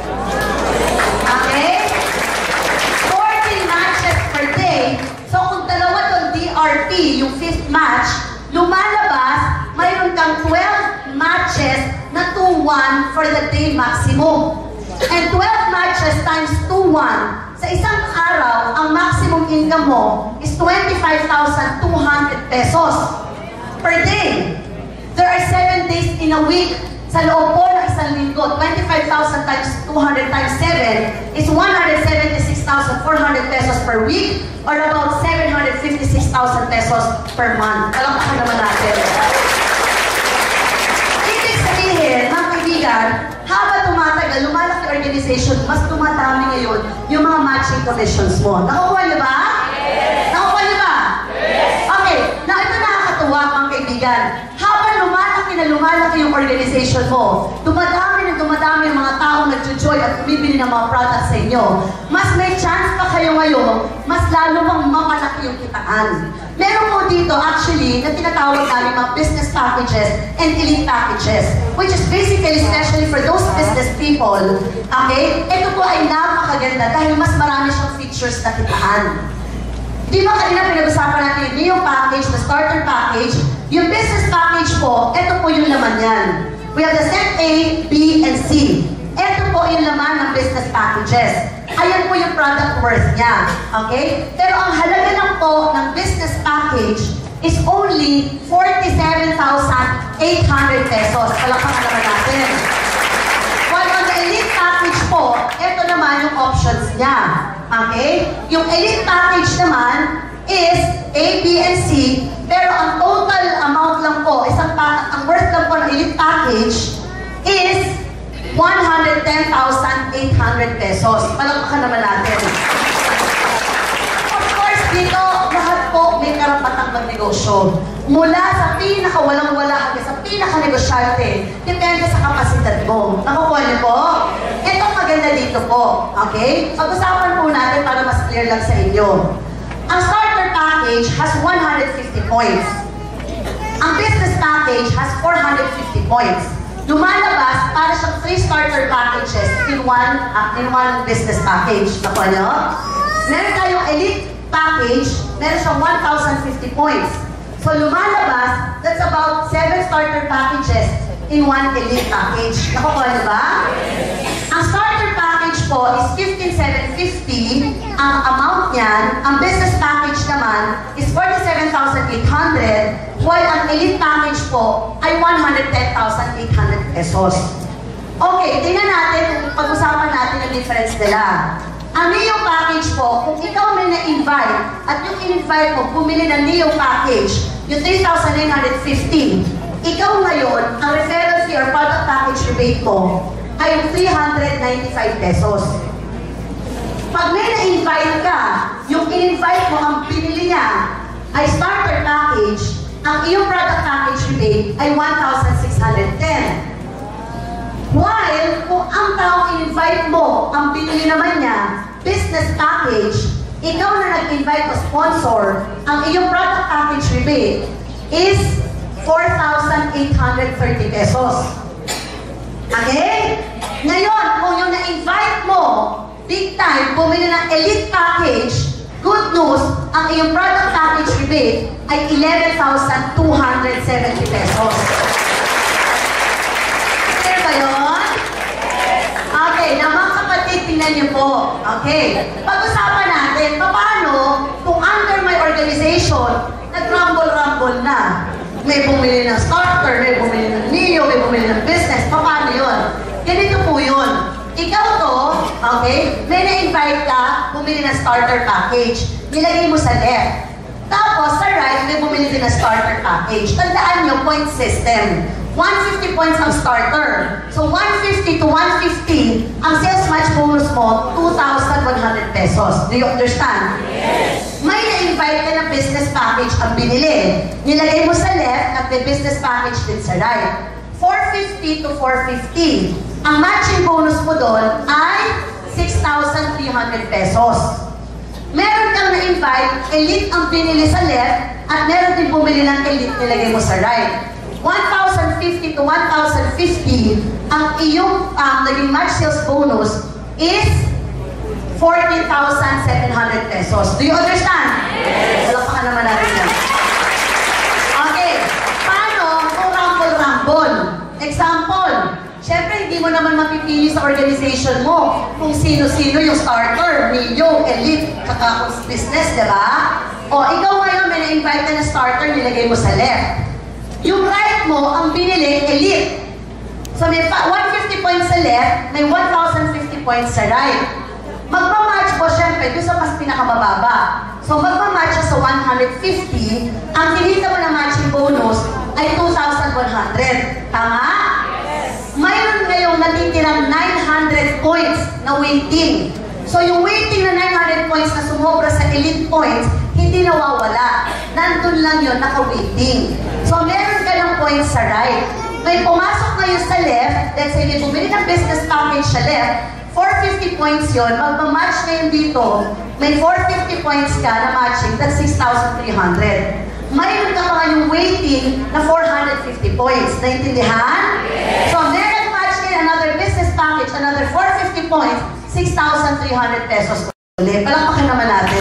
Okay? fourteen matches per day. So kung dalawa tong D R P, yung fifth match, lumalabas, mayroon kang twelve matches na two one for the day maximum. And twelve matches times two one, sa isang araw, ang maximum income mo is twenty-five thousand two hundred pesos per day. There are seven days in a week. Sa loob po ng isang linggo, twenty-five thousand times two hundred times seven is one hundred seventy-six thousand four hundred pesos per week or about seven hundred fifty-six thousand pesos per month. Palakpakan naman natin. Ibig sabihin, mga kaibigan, habang tumatagal, lumalaki organization, mas tumatami ngayon yung mga matching commissions mo. Nakukuha niyo ba? Yes! Nakukuha niyo ba? Yes! Okay, na ito nakakatuwa, mga kaibigan. Habang lumalaki na lumalaki yung organization mo, dumadami na dumadami yung mga taong nag-join at bumibili ng mga products sa inyo, mas may chance pa kayo ngayon, mas lalo pang mamalaki yung kitaan. Meron po dito actually na tinatawag namin mga business packages and elite packages, which is basically especially for those business people, okay? Ito po ay napakaganda dahil mas marami siyang features na kitaan. Di ba kanina pinag-usapan natin yung Neo package, the starter package, yung business package po, ito po yung laman yan. We have the set A, B, and C. Ito po yung laman ng business packages. Ayan po yung product worth niya. Okay? Pero ang halaga lang po ng business package is only forty-seven thousand eight hundred pesos. Palakpakan naman natin. While on the elite package po, ito naman yung options niya. Okay? Yung elite package naman is A, B, and C. Pero ang total amount lang po, isang ang worth lang po ng elite package is one hundred ten thousand eight hundred pesos. Palakpakan naman natin. Of course, dito, lahat po may karapatang magnegosyo. Mula sa pinakawalang-wala hanggang sa pinaka-negosyante, depende sa kapasidad mo. Nakukuha niyo po? Ito ang maganda dito po. Okay? Pag-usapan po natin para mas clear lang sa inyo. Ang starter package has one hundred fifty points. Ang business package has four hundred fifty points. Lumalabas para siyang three starter packages in one uh, in one business package. Nakuha niyo? Meron tayong elite package, meron siyang one thousand fifty points. So lumalabas, that's about seven starter packages in one elite package. Nakuha niyo ba? Ang starter package po is fifteen thousand seven hundred fifty. Ang amount niyan, ang business package naman is forty-seven thousand eight hundred, while ang elite package po ay one hundred ten thousand eight hundred pesos. Okay, tingnan natin kung pag-usapan natin ang difference nila. Ang Neo package po, kung ikaw may na-invite at yung in-invite mo bumili ng Neo package, yung three thousand nine hundred fifty, ikaw ngayon, ang referral fee or product package rebate mo ay yung three hundred ninety-five pesos. Pag may na-invite ka, yung in-invite mo, ang binili niya ay starter package, ang iyong product package rebate ay one thousand six hundred ten. While, kung ang taong in-invite mo, ang binili naman niya, business package, ikaw na nag-invite o sponsor, ang iyong product package rebate is four thousand eight hundred thirty pesos. Okay? Ngayon, kung yung na-invite mo, big time, bumili ng elite package, good news, ang iyong product package rebate ay eleven thousand two hundred seventy pesos. Clear ba yun? Okay, na mga kapatid, tingnan niyo po. Okay, pag-usapan natin, paano kung under my organization, nag-rumble-rumble na. May bumili ng starter, may bumili ng Neo, may bumili ng business. Paano yun? Ganito po yun. Ikaw to, okay, may na-invite ka, bumili ng starter package. Nilagay mo sa left. Tapos, sa right, may bumili din ng starter package. Tandaan nyo, point system. one hundred fifty points ang starter. So, one hundred fifty to one hundred fifty, ang sales match bonus mo, two thousand one hundred pesos. Do you understand? Yes. May na-invite ka na business package ang binili. Nilagay mo sa left at may business package din sa right. four hundred fifty to four hundred fifty. ang matching bonus mo doon ay six thousand three hundred pesos. Meron kang na-invite, elite ang pinili sa left, at meron din bumili ng elite nilagay mo sa right. one thousand fifty to one thousand fifty, ang iyong um, naging match sales bonus is fourteen thousand seven hundred pesos. Do you understand? Yes! Wala pa ka naman natin yan. Okay, paano kung rumble-rumble? Example, syempre, hindi mo naman mapipili sa organization mo kung sino-sino yung starter, medium, elite, kaka business, di ba? O, ikaw ngayon may na-invite na starter, nilagay mo sa left. Yung right mo, ang binili, elite. So, may one hundred fifty points sa left, may one thousand fifty points sa right. Magmamatch po, syempre, doon sa mas pinakamababa. So, magmamatch sa one hundred fifty, ang kinita mo na matching bonus ay two thousand one hundred. Tama? Mayroon ngayong natitirang nine hundred points na waiting. So, yung waiting na nine hundred points na sumobra sa elite points, hindi nawawala. Nandun lang yun, naka-waiting. So, meron ka ng points sa right. May pumasok ngayon sa left, let's say, may bumili ng business package sa left, four hundred fifty points yun, magmamatch ngayon dito, may four hundred fifty points ka na matching, that's six thousand three hundred. Mayroon ka pa ngayong waiting na four hundred fifty points. Naintindihan? Yes. So, meron match ngayon another business package, another four hundred fifty points, six thousand three hundred pesos ulit. Palakpakan naman natin.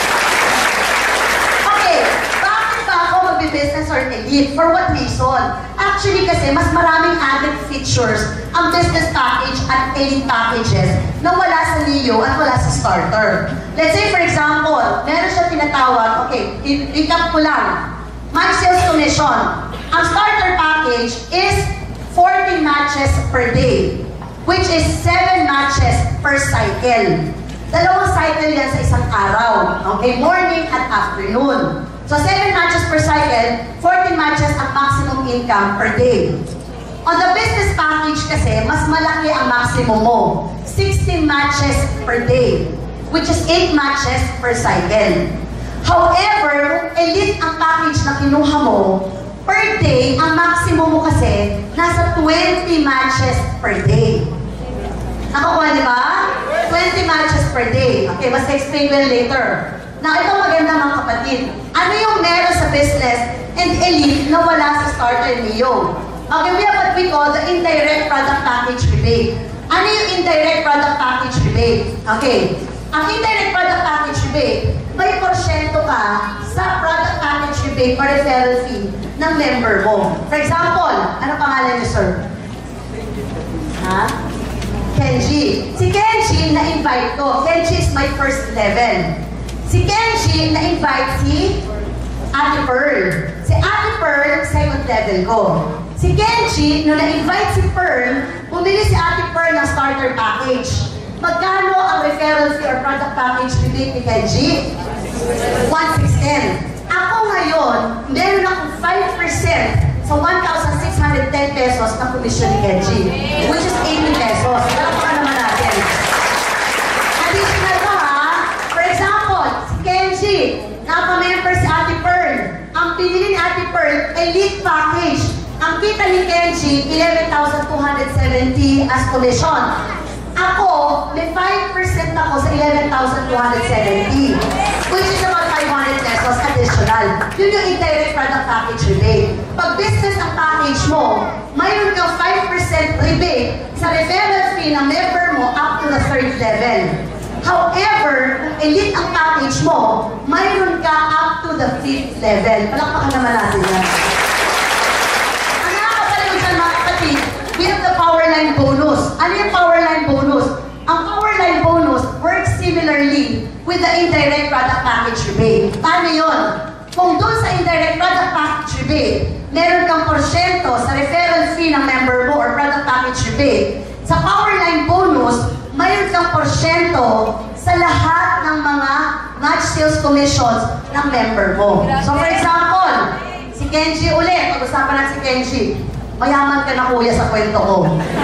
Okay, bakit ba ako magbi-business or elite? For what reason? Actually kasi, mas maraming added features ang business package at elite packages na wala sa Leo at wala sa starter. Let's say, for example, meron siya tinatawag, okay, recap ko lang, match sales commission. Ang starter package is forty matches per day, which is seven matches per cycle. Dalawang cycle yan sa isang araw, okay, morning at afternoon. So, seven matches per cycle, fourteen matches ang maximum income per day. On the business package kasi, mas malaki ang maximum mo. sixteen matches per day, which is eight matches per cycle. However, elite ang package na kinuha mo, per day, ang maximum mo kasi, nasa twenty matches per day. Nakakuha, di ba? twenty matches per day. Okay, mas explain well later. Now, ito maganda mga kapatid. Ano yung meron sa business and elite na wala sa starter niyo? Okay, we have what we call the indirect product package rebate. Ano yung indirect product package rebate? Okay, ang indirect product package rebate, may porsyento ka sa product package rebate or referral fee ng member mo. For example, ano pangalan niyo, sir? Ha? Kenji. Si Kenji, na-invite ko. Kenji is my first level. Si Kenji, na-invite si Ate Pearl. Si Ate Pearl, second level ko. Si Kenji, nung na-invite si Pearl, bumili si Ate Pearl ng starter package. Magkano ang referral fee or product package rebate ni Kenji? one thousand six hundred ten. Ako ngayon, meron akong five percent sa one thousand six hundred ten pesos na commission ni Kenji, which is eighty pesos. Palakpakan naman natin. Additional ko ha, for example, si Kenji, napa-member si Ate Pearl. Ang pinili ni Ate Pearl, elite package. Ang kita ni Kenji, eleven thousand two hundred seventy as commission. Ako, may five percent ako sa eleven thousand two hundred seventy, which is about five hundred pesos additional. Yun yung indirect product package rebate. Pag business ang package mo, mayroon kang five percent rebate sa referral fee ng member mo up to the third level. However, kung elite ang package mo, mayroon ka up to the fifth level. Palakpakan naman natin yan. Ang nakakapaliw dyan mga kapatid, we have the Powerline bonus. Ano yung Powerline bonus? Ang Powerline bonus works similarly with the indirect product package rebate. Paano yun? Kung doon sa indirect product package rebate, meron kang porsyento sa referral fee ng member mo or product package rebate, sa Powerline bonus, mayroon kang porsyento sa lahat ng mga match sales commissions ng member mo. So for example, si Kenji ulit, pag-usapan natin si Kenji. Mayaman ka na kuya sa kwento ko.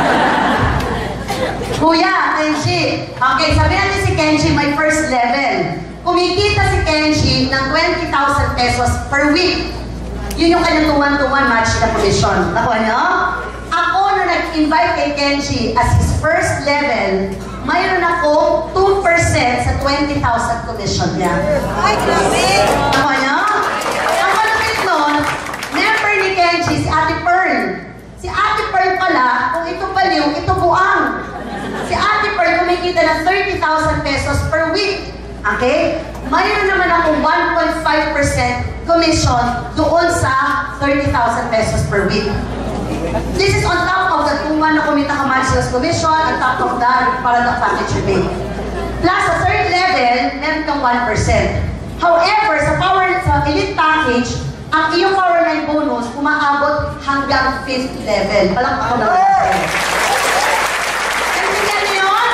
Kuya, Kenji. Okay, sabi natin si Kenji, my first level. Kumikita si Kenji ng twenty thousand pesos per week. Yun yung kanyang two one to one match na commission. Nakuha niyo? Ako na nag-invite nag-invite kay Kenji as his first level, mayroon akong two percent sa twenty thousand commission niya. Ay, grabe! Ako niya? Ang malapit nun, member ni Kenji, si Ate Pearl. Si Ate Pearl pala, kung ito baliw, ito buang. Si Ate Pearl kumikita ng thirty thousand pesos per week. Okay? Mayroon naman akong one point five percent commission doon sa thirty thousand pesos per week. This is on top of the two one na kumita ka monthly sales commission, on top of that, para the package rebate. Plus, sa third level, meron kang one percent. However, sa power sa elite package, ang iyong power line bonus umaabot hanggang fifth level. Palakpakan na natin. Naiintindihan niyo yun?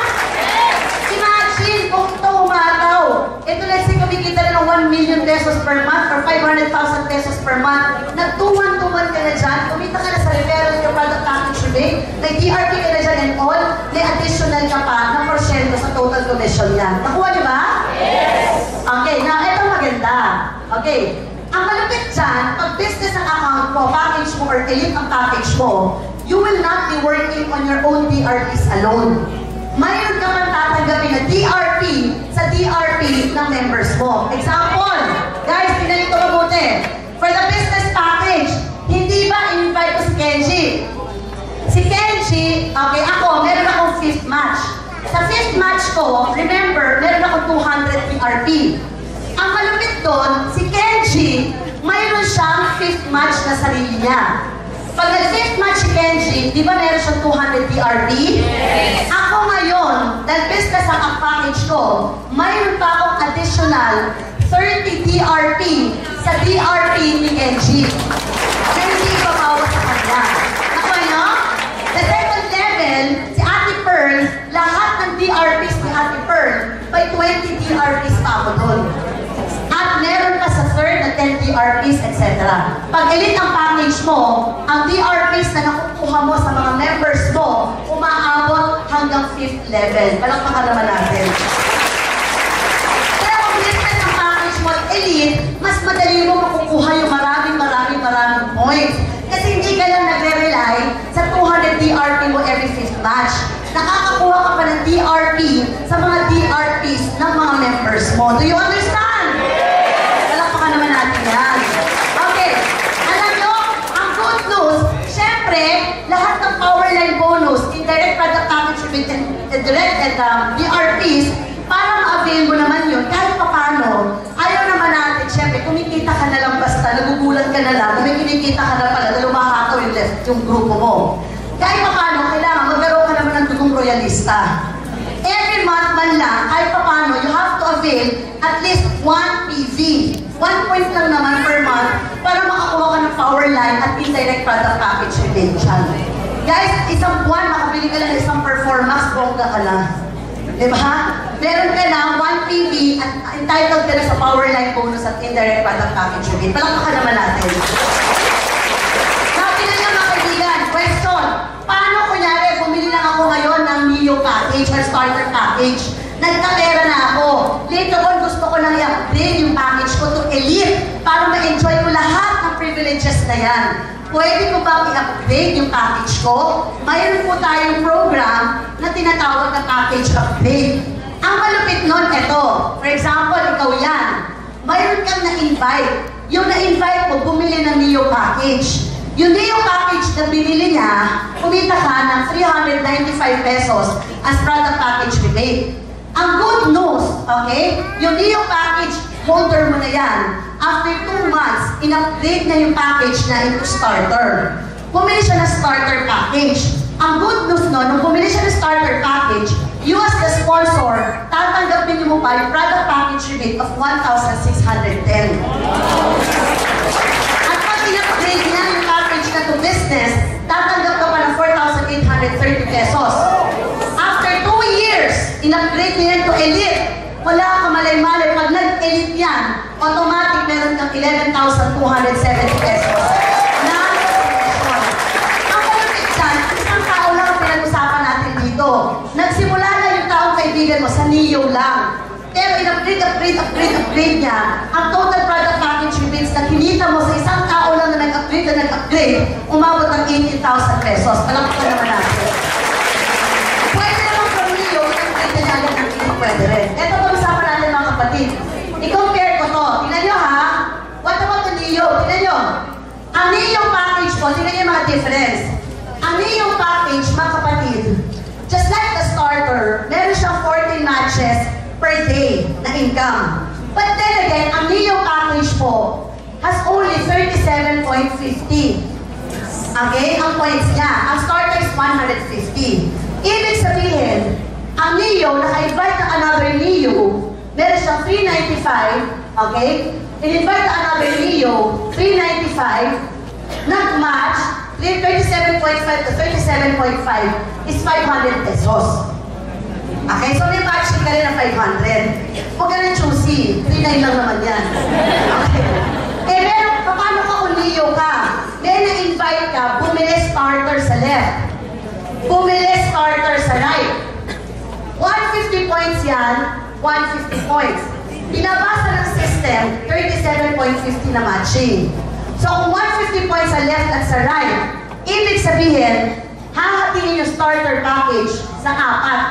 Imagine kung ito umataw. Ito, let's say, kumikita na ng one million pesos per month or five hundred thousand pesos per month. Nagtuman-tuman ka na dyan. Kumita ka na sa referral yung product package rebate. May D R P ka na dyan and all. May additional ka pa na porsyento sa total commission yan. Nakuha niyo ba? Yes! Okay, now, ito maganda. Okay. Ang malapit dyan, pag business ang account mo, package mo, or elite ang package mo, you will not be working on your own D R Ps alone. Mayroon ka man tatanggapin na D R P sa D R P ng members mo. Example, guys, pinalito mabuti. For the business package, hindi ba in-invite ko si Kenji? Si Kenji, okay, ako, meron akong fifth match. Sa fifth match ko, remember, meron akong two hundred D R P. Ang malupit doon, si Kenji, mayroon siyang fifth match na sarili niya. Pag nag-fifth match si Kenji, di ba meron siyang two hundred D R P? Yes. Ako ngayon, dahil business ang package ko, mayroon pa akong additional thirty D R P sa D R P ni Kenji. Na hindi ipabawas sa kanya. Ako nyo? The second level, si Ate Pearl, lahat ng D R Ps ni Ate Pearl, may twenty D R Ps pa ako doon. At meron pa sa third na ten D R Ps, et cetera. Pag elite ang package mo, ang D R Ps na nakukuha mo sa mga members mo, umaabot hanggang fifth level. Palakpakan naman natin. Pero kung business ang package mo at elite, mas madali mo makukuha yung maraming maraming maraming points. Kasi hindi ka lang nagre-rely sa two hundred D R P mo every fifth match. Nakakakuha ka pa ng D R P sa mga D R Ps ng mga members mo. Do you understand? Palakpakan naman natin yan. Okay. Alam nyo, ang good news, syempre, lahat ng power line bonus, indirect product package rebate, and direct and um, D R Ps, para ma-avail mo naman yun, kahit pa paano, ayaw naman natin, syempre, kumikita ka na lang basta, nagugulat ka na lang, may kinikita ka na pala, na lumahataw yung left, yung grupo mo. Kahit pa paano, kailangan magkaroon ka naman ng dugong royalista. Every month man lang, kahit pa paano, you have to avail at least one P V. One point lang naman per month para makakuha ka ng power line at indirect product package rebate dyan. Guys, isang buwan, makabili ka lang ng isang performance, bongga ka na. Diba? Meron ka na one P V at entitled ka na sa power line bonus at indirect product package rebate. Palakpakan naman natin. Sabi na niya mga kaibigan, question, paano kunyari bumili lang ako ngayon ng Neo package or starter package? Nagkapera na ako. Later on, gusto ko nang i-upgrade yung package ko to elite para ma-enjoy ko lahat ng privileges na yan. Pwede ko ba i-upgrade yung package ko? Mayroon po tayong program na tinatawag na package upgrade. Ang malupit nun, ito. For example, ikaw yan. Mayroon kang na-invite. Yung na-invite mo, bumili ng Neo package. Yung Neo package na binili niya, kumita ka ng three hundred ninety-five pesos as product package rebate. Ang good news, okay, yung Neo package, holder mo na yan. After two months, in-upgrade na yung package na into starter. Pumili siya ng starter package. Ang good news no, nung pumili siya ng starter package, you as the sponsor, tatanggapin mo pa yung product package rebate of one thousand six hundred ten. At pag in-upgrade niya yung package na to business, tatanggap ka pa ng four thousand eight hundred thirty pesos. After two years, in-upgrade niya to elite. Wala ka malay-malay. Pag nag-elite yan, automatic meron kang eleven thousand two hundred seventy pesos na commission. Ang malapit dyan, isang tao lang ang pinag-usapan natin dito. Nagsimula na yung taong kaibigan mo sa Neo lang. Pero in-upgrade, upgrade, upgrade, upgrade niya, ang total product package rebates na kinita mo sa isang tao lang na nag-upgrade na nag-upgrade, umabot ng eighteen thousand pesos. Alam ko naman natin. pwede rin. Ito po usapan natin mga kapatid. I-compare ko to. Tingnan nyo ha. What about the Neo? Tingnan nyo. Ang Neo package po, tingnan nyo yung mga difference. Ang Neo package, mga kapatid, just like the starter, meron siyang fourteen matches per day na income. But then again, ang Neo package po has only thirty-seven point five zero. Okay? Ang points niya. Ang starter is one hundred fifty. Ibig sabihin, ang Neo, naka-invite na another Neo, meron siyang three ninety-five, okay? In-invite na another Neo, three ninety-five, nag-match, thirty-seven point five to thirty-seven point five is five hundred pesos. Okay? So may matching ka rin ng five hundred. Huwag ka nang choosy. three nine lang naman yan. Okay? Eh, meron, paano ka kung Neo ka? May na-invite ka, bumili starter sa left. Bumili starter sa right. one hundred fifty points yan, one hundred fifty points. Binabasa ng system, thirty-seven point five zero na matching. So kung one hundred fifty points sa left at sa right, ibig sabihin, hahatiin yung starter package sa apat.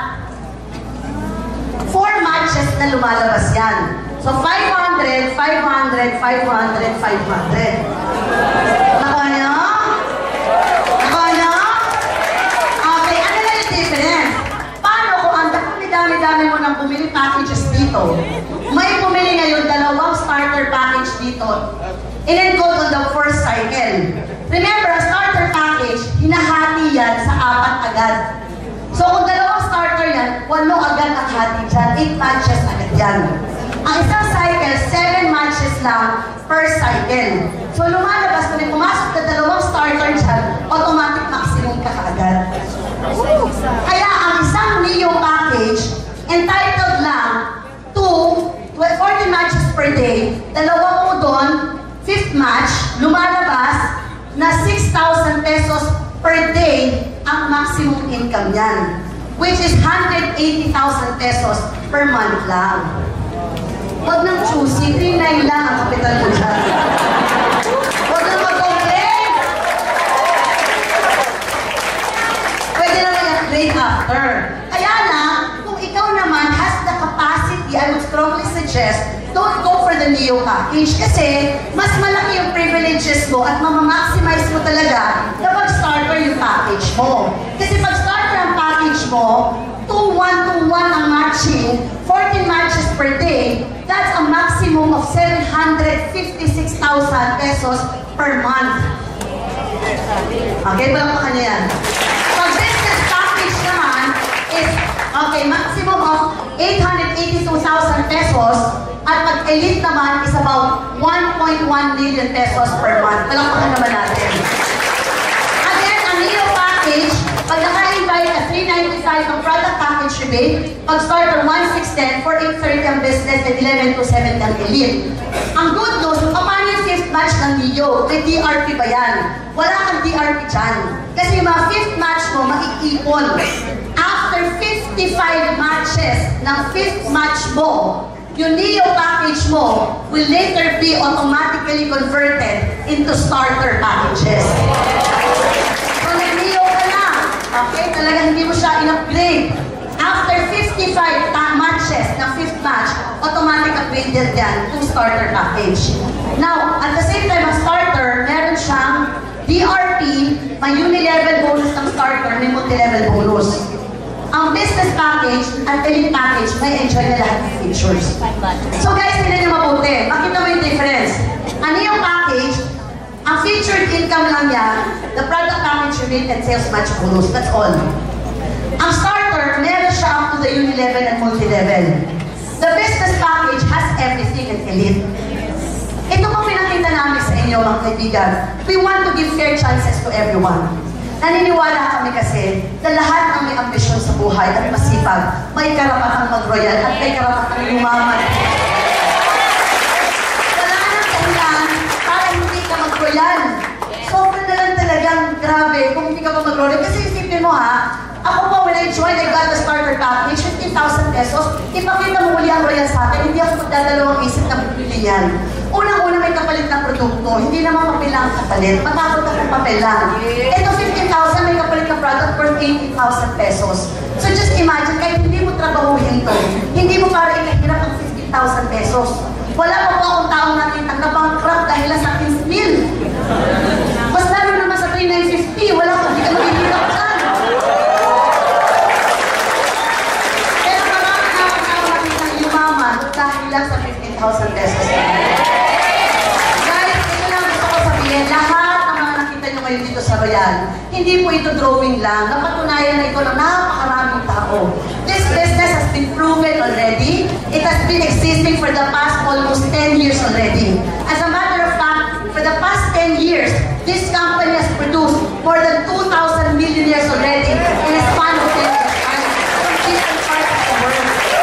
Four matches na lumalabas yan. So five hundred, five hundred, five hundred, five hundred. Nakuha niyo? Nakuha niyo? Okay, ano na yung difference? Paano kung ang dami-dami mo nang bumili packages dito? May bumili ngayon dalawang starter package dito. In-encode on the first cycle. Remember, ang starter package, hinahati yan sa apat agad. So kung dalawang starter yan, walo agad ang hati dyan. Eight matches agad yan. Ang isang cycle, seven matches lang per cycle. So lumalabas, kung may pumasok na dalawang starter dyan, automatic maximum ka kaagad. Kaya ang isang Neo package, entitled lang to fourteen matches per day, dalawa po doon, fifth match, lumalabas na six thousand pesos per day ang maximum income yan. Which is one hundred eighty thousand pesos per month lang. Huwag nang choosy, three nine lang ang kapital mo dyan. Huwag nang mag-complain. Pwede naman i-upgrade after. Kaya lang, kung ikaw naman has the capacity, I would strongly suggest, don't go for the Neo package kasi mas malaki yung privileges mo at mamamaximize mo talaga kapag starter yung package mo. Kasi pag starter ang package mo, two one to one ang matching, fourteen matches per day, that's a maximum of seven hundred fifty-six thousand pesos per month. Okay, ba lang pa kanya yan? Pag business package naman is, okay, maximum of eight hundred eighty-two thousand pesos at pag elite naman is about one point one million pesos per month. Palakpakan naman natin. Again, ang Neo package, pag naka-invite na three ninety-five ang product package rebate, pag starter one six ten, four eight thirty ang business, and eleven to seven ang elite. Ang good news, paano yung fifth match ng Neo? May D R P ba yan? Wala kang D R P dyan. Kasi yung mga fifth match mo, maiipon. After fifty-five matches ng fifth match mo, yung Neo package mo will later be automatically converted into starter packages. So, nag-Neo ka na. Okay? Talaga hindi mo siya in-upgrade. After fifty-five matches ng fifth match, automatic upgraded yan to starter package. Now, at the same time, ang starter, meron siyang D R P, may uni-level bonus ng starter, may multi-level bonus. Ang business package at elite package, may enjoy na lahat ng features. So guys, tignan niyo mabuti. Makita mo yung difference. Ano yung package? Ang featured income lang yan, the product package rebate and sales match bonus. That's all. Ang starter, meron siya up to the uni-level and multi-level. The business package has everything and elite. Ito pong pinakita namin sa inyo, mga kaibigan. We want to give fair chances to everyone. Naniniwala kami kasi na lahat ng may ambisyon sa buhay at masipag, may karapatang mag-royal at may karapatang yumaman. Wala nang dahilan para hindi ka mag-royal. Sobrang na lang talagang grabe kung hindi ka pa mag-royal. Kasi isipin mo ha, ako po when I joined, I got the starter package, fifteen thousand pesos. Ipakita mo uli ang royal sa akin, hindi ako magdadalawang isip na bibili yan. Unang-una may kapalit na produkto, hindi naman papel lang kapalit, matakot akong papel lang. Ito fifteen thousand, may kapalit na product worth eighty thousand pesos. So just imagine, kahit hindi mo trabahuhin to, hindi mo para ikahirap ang fifty thousand pesos. Wala pa po akong taong nakita na bankrupt dahil lang sa fifty mil. Mas lalo naman sa twenty-nine fifty, wala pa, hindi ka maghihirap dyan. Pero marami na akong taong nakita ng yumaman dahil lang sa fifty thousand pesos. Guys, ito lang gusto ko sabihin, lahat ng mga nakita nyo ngayon dito sa Royal, hindi po ito drawing lang. Napatunayan na ito ng napakaraming tao. This business has been proven already. It has been existing for the past almost ten years already. As a matter of fact, for the past ten years, this company has produced more than two thousand millionaires already in a span of ten years from different parts of the world.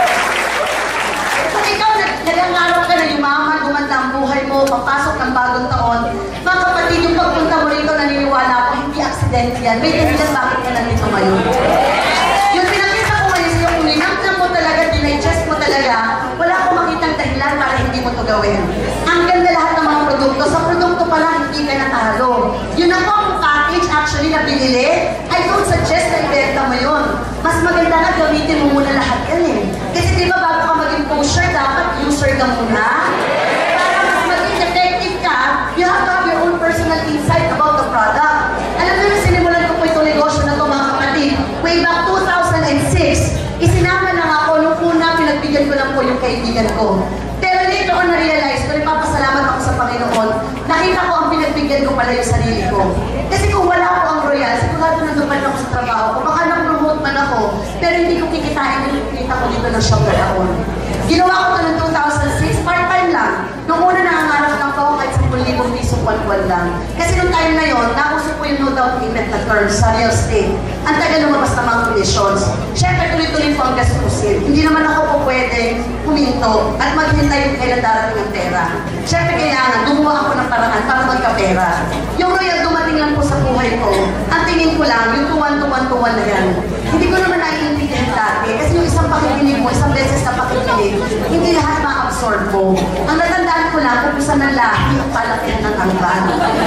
Kung ikaw nagangarap ka na yumaman, gumanda ang buhay mo, papasok ng bagong taon, mga kapatid, yung pagpunta mo rito, naniniwala ko, hindi aksidente yan. May dahilan bakit ka nandito ngayon. Yung pinakita ko ngayon sa'yo, kung linamnam mo talaga, dinigest mo talaga, wala akong makitang dahilan para hindi mo ito gawin. Ang ganda lahat ng mga produkto. Sa produkto pa lang, hindi ka natalo. Yun ang mga package actually na binili, I don't suggest na ibenta mo yun. Mas maganda na gamitin mo muna lahat yan eh. Kasi di ba bago ka maging pusher, dapat user ka muna. Para mas maging effective ka, you have to have your own personal insight about the product. Alam nyo na sinimulan ko po itong negosyo na ito mga kapatid. Way back two thousand six, isinama lang ako nung una pinagbigyan ko lang po yung kaibigan ko. Pero dito ko na-realize ko, nagpapasalamat ako sa Panginoon, nakita ko ang pinagbigyan ko pala yung sarili ko. Kasi kung wala ko ang Royal, sigurado nandupad ako sa trabaho ko, baka na-promote man ako, pero hindi ko kikitain yung kita ko dito ng siyam na taon. Ginawa ko ito noong two thousand six, part-time lang. Noong una nangangarap lang ako kahit ten thousand piso buwan-buwan lang. Kasi noong time na yun, nauso po yung no down payment na terms sa real estate. Ang tagal lumabas ng mga conditions. Siyempre, tuloy-tuloy po ang gastusin. Hindi naman ako po pwede huminto at maghintay kung kailan darating ang pera. Siyempre, kailangan gumawa ako ng paraan para magkapera. Yung Royal dumating lang po sa buhay ko. Ang tingin ko lang, yung tuwan-tuwan-tuwan na yan. Hindi ko naman naiintindihan dati. Kasi yung isang pakikinig mo, isang beses na pakikinig, hindi lahat ma-absorb mo. Ang natandaan ko lang, kung saan ng lahi ang palakihan ng angkan.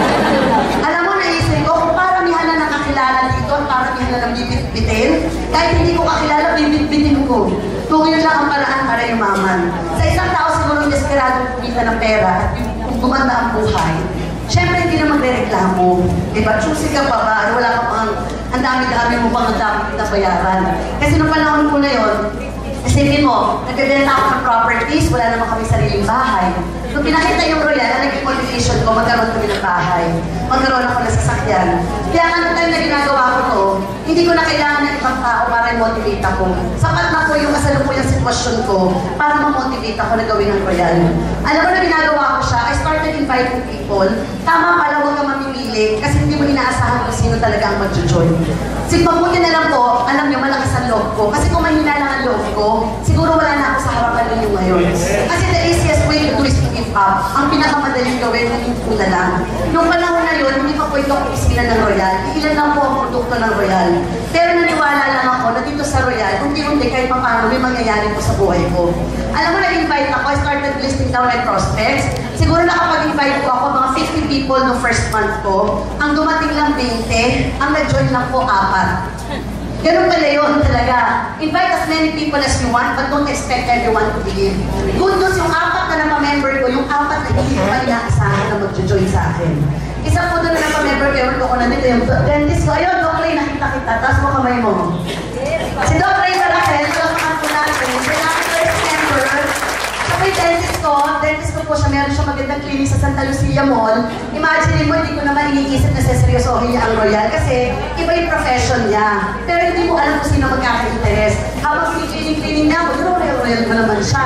Alam mo, naisip ko, kung paramihan na nakakilala dito at paramihan na nang bibit-bitin, kahit hindi ko kakilala, bibit-bitin ko. Kung yun lang ang paraan para yumaman. Sa isang tao siguro desperadong kumita ng pera at kung gumanda ang buhay, siyempre hindi na magre-reklamo. Diba? Choosy ka pa ba? Wala ka pang, ang dami-dami mo pang ang dami na bayaran. Kasi nung panahon ko na yun, isipin mo, nagbibenta ako ng properties, wala naman kami sariling bahay. Nung pinakita yung Royal, ang naging motivation ko, magkaroon kami ng bahay. Magkaroon ako ng sasakyan. Kaya nga nung time na ginagawa ko to, hindi ko na kailangan ng ibang tao para i-motivate ako. Sapat na po yung kasalukuyang sitwasyon ko para ma-motivate ako na gawin ng Royal. Alam mo na ginagawa ko siya, I started inviting people. Tama pala, huwag kang mamimili kasi hindi mo inaasahan kung sino talaga ang mag-join. Sige, mabuti na lang po, alam niyo, malakas ang loob ko. Kasi kung mahina lang ang loob ko, siguro wala na ako sa harapan ninyo ngayon. Kasi the easiest way to do is to give up. Ang pinakamadaling gawin, hindi po na lang. Noong panahon na yun, hindi pa po ito ang opisina ng Royal. Ilan lang po ang produkto ng Royal. Pero naniwala lang ako na dito sa Royal, unti-unti kahit paano may mangyayari po sa buhay ko. Alam mo, nag-invite ako, I started listing down my prospects. Siguro nakapag-invite ko ako mga fifty people no first month ko. Ang dumating lang twenty, ang nag-join lang po apat. Ganun pala yun talaga. Invite as many people as you want, but don't expect everyone to believe. Good news, yung apat na napamember ko, yung apat na hindi ko pa inaasahan na mag-join sa akin. Isa po doon na napamember ko, ewan ko na nito yung dentist ko. Ayun, Doc Ray, nakita kita. Taas mo kamay mo. Si Doc Ray Maracel, salamat po natin. Siya namin first member. Siya may dentist ko. Dentist ko po siya. Meron siya magandang clinic sa Santa Lucia Mall. Imagine mo, hindi ko naman iniisip na seseryosohin niya ang Royal kasi iba yung profession niya. Pero hindi mo alam kung sino magkaka-interest. Habang clinic-clinic niya, mag-royal-royal mo naman siya.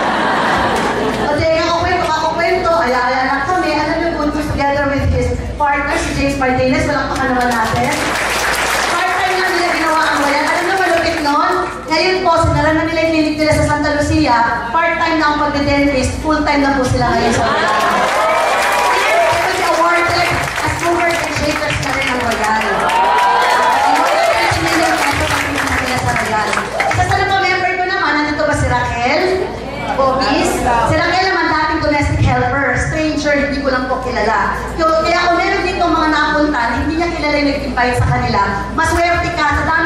O di, ako kwento, ako kwento, aya-aya na kami. Alam niyo, good together with his partner, si James Martinez. Walang pa naman natin. Part-time na nila ginawa ang Royal. Alam niyo, malupit nun. Ngayon po, sinara na nila yung clinic nila sa Santa Lucia. Part-time na ang pag-dentist. Full-time na po sila ngayon sa Royal. Ito si award, as movers and shakers na rin ang Royal. Isa sa napamember ko naman, nandito ba si Raquel? Bobis? Si Raquel naman dating domestic helper, stranger, hindi ko lang po kilala. Kaya kung meron dito mga napuntan, hindi niya kilala yung nag-invite sa kanila, maswerte ka sa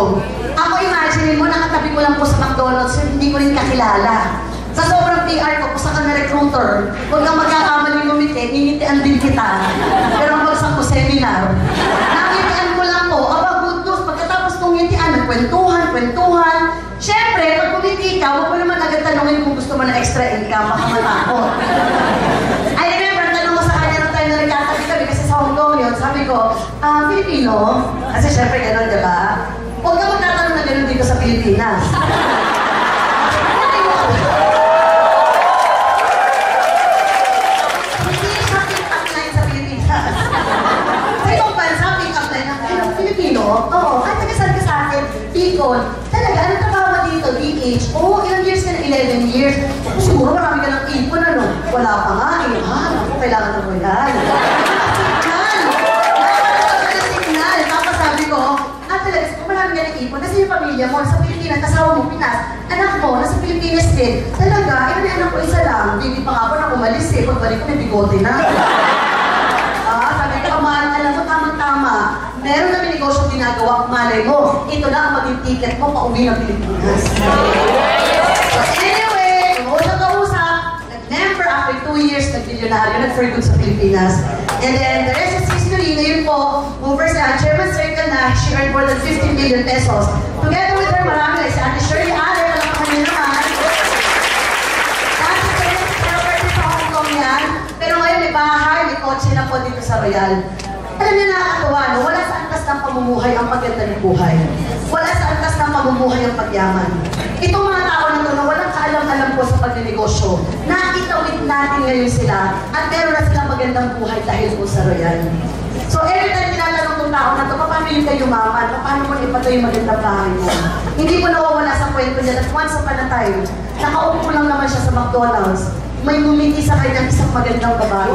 go. Ako, imagine mo, nakatabi ko lang po sa McDonald's, hindi ko rin kakilala. Sa sobrang P R ko, kung saan ka na recruiter, huwag kang magkakamaling ngumiti, ngingitian din kita. Pero ang bagsak ko seminar, nakitian ko lang po, aba, good news, pagkatapos kong ngitian, nagkwentuhan, kwentuhan. Siyempre, pag kumiti ka, huwag mo naman agad tanungin kung gusto mo na extra income, baka matakot. I remember, tanong ko sa kanya nung tayo na nagkatabi kami, kasi sa Hong Kong yun, sabi ko, ah, Filipino? Kasi syempre gano'n, di ba? Huwag ka magtatanong na gano'n dito sa Pilipinas. Hindi siya pick-up line sa Pilipinas. Sa ibang bansa, pick-up line na, ay, Filipino? Oo. Ay, taga-saan ka sa akin? Bicol. Talaga, ano trabaho mo dito? D H? Oo, ilang years ka na? eleven years. Siguro marami ka ng ipon, ano? Wala pa nga eh. Ha? Ako, kailangan mo yan. Kasi yung pamilya mo, sa Pilipinas, kasawa mo, Pinas, anak mo, nasa Pilipinas din. Talaga, eh, anak ko isa lang. Hindi pa nga po na umalis eh. Pagbalik ko, may bigote na. Ah, sabi ko, mahal, alam mo, tamang-tama. Meron na may negosyo ginagawa, malay mo. Ito na ang maging ticket mo, pauwi ng Pilipinas. So anyway, kung unang kausap, nag-member after two years, nag-milyonaryo, nag-for good sa Pilipinas. And then, the rest is history. Ngayon po, over sa Chairman Circle na, she earned more than fifteen million pesos. Together with her, marami like si Ate Shirley Allen, alam ko kanina naman. Dati sa property sa Hong Kong yan. Pero ngayon may bahay, may kotse na po dito sa Royal. Alam niyo nakakatuwa, no? Wala sa antas ng pamumuhay ang pagganda ng buhay. Wala sa antas ng pamumuhay ang pagyaman. Itong mga tao na ito na walang kaalam-alam po sa pagnenegosyo, nakitawid natin ngayon sila at meron na silang magandang buhay dahil po sa Royal. So every time tinatanong itong tao na ito, paano yun kayo yumaman? Paano mo ipatoy yung magandang bahay mo? Hindi po nawawala sa kwento niya that once upon a time, nakaupo lang naman siya sa McDonald's, may ngumiti sa kanyang isang magandang babae.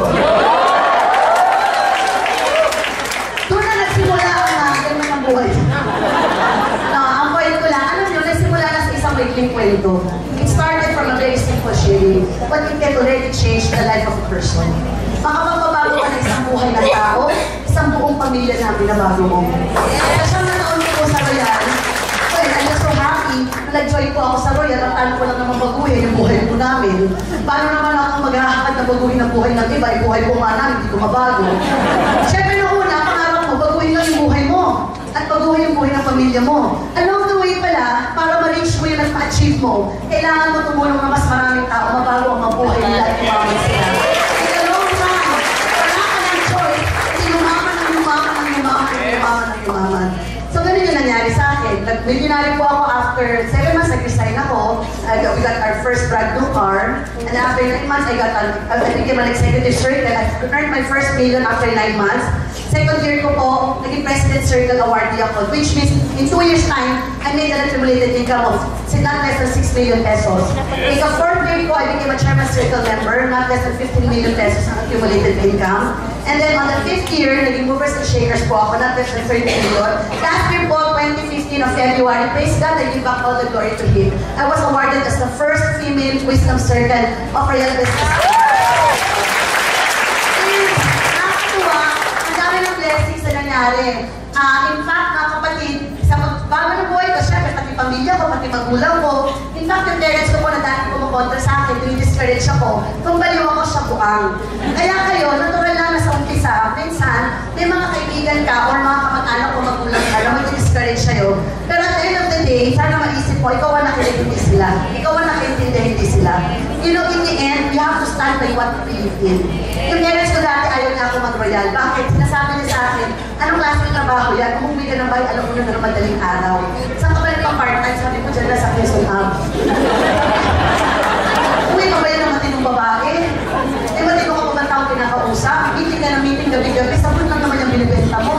Doon na nagsimula ang uh, ganyan ang buhay. No, ang point ko lang, alam nyo, nagsimula na sa isang maikling kwento. It started from a very simple sharing, but it can already change the life of a person. Makapagbabago ka ng isang buhay ng tao, isang buong pamilya na binabago mo. Kaya siyang nataon ko sa Royal, well, I'm just so happy, nag-join po ako sa Royal, ang talo ko lang naman baguhin yung buhay po namin. Paano naman ako maghahakad na baguhin ang buhay ng iba, yung buhay po nga namin, hindi ko mabago. Siyempre nung una, pangarap mo, baguhin lang yung buhay mo, at baguhin yung buhay ng pamilya mo. Along the way pala, para ma-reach mo yun at ma-achieve mo, kailangan mo tumulong na mas maraming tao, mabago ang mabuhay nila at umamin sila. So, ganun yung nangyari sa akin. Nag-millionary po ako after seven months, nag-resign ako. Uh, we got our first brand new car. And after nine months, I got an, I became an executive circle. I earned my first million after nine months. Second year ko po, naging President Circle awardee ako, which means in two years time, I made an accumulated income of not less than six million pesos. In the fourth year ko, I became a Chairman Circle member, not less than fifteen million pesos ang accumulated income. And then on the fifth year, naging movers and shakers po ako, not less than thirty million. Last year po, twenty fifteen of February, praise God, I give back all the glory to Him. I was awarded as the first female wisdom circle of Royal Business. Blessings na nangyari. Uh, in fact, mga kapatid, sa pagbago ng buhay ko, syempre, pati pamilya ko, pati magulang ko, in fact, yung parents ko po na dati kumukontra sa akin, dinidiscourage ako, kung baliw ako siya buang. Kaya kayo, natural lang na sa umpisa, minsan, may mga kaibigan ka or mga kamag-anak o magulang ka na mag-discourage sa'yo. Pero at the end of the day, sana maisip mo, ikaw ang nakilig, hindi sila. Ikaw ang nakintindi, hindi sila. You know, in the end, you have to stand by what you believe in. Yung parents ko dati, ayaw niya ako mag-royal. Bakit? Sinasabi niya sa akin, anong klase ng trabaho yan? Kung umuwi ka ng bahay, alam mo na na madaling araw. Saan ka ba nagpang part-time? Sabi ko dyan na sa Quezon Hub. Uwi ka ba yan ng matinong babae? Eh, matino ka pa taong kinakausap? Meeting ka ng meeting gabi-gabi, sabon lang naman yung binibenta mo.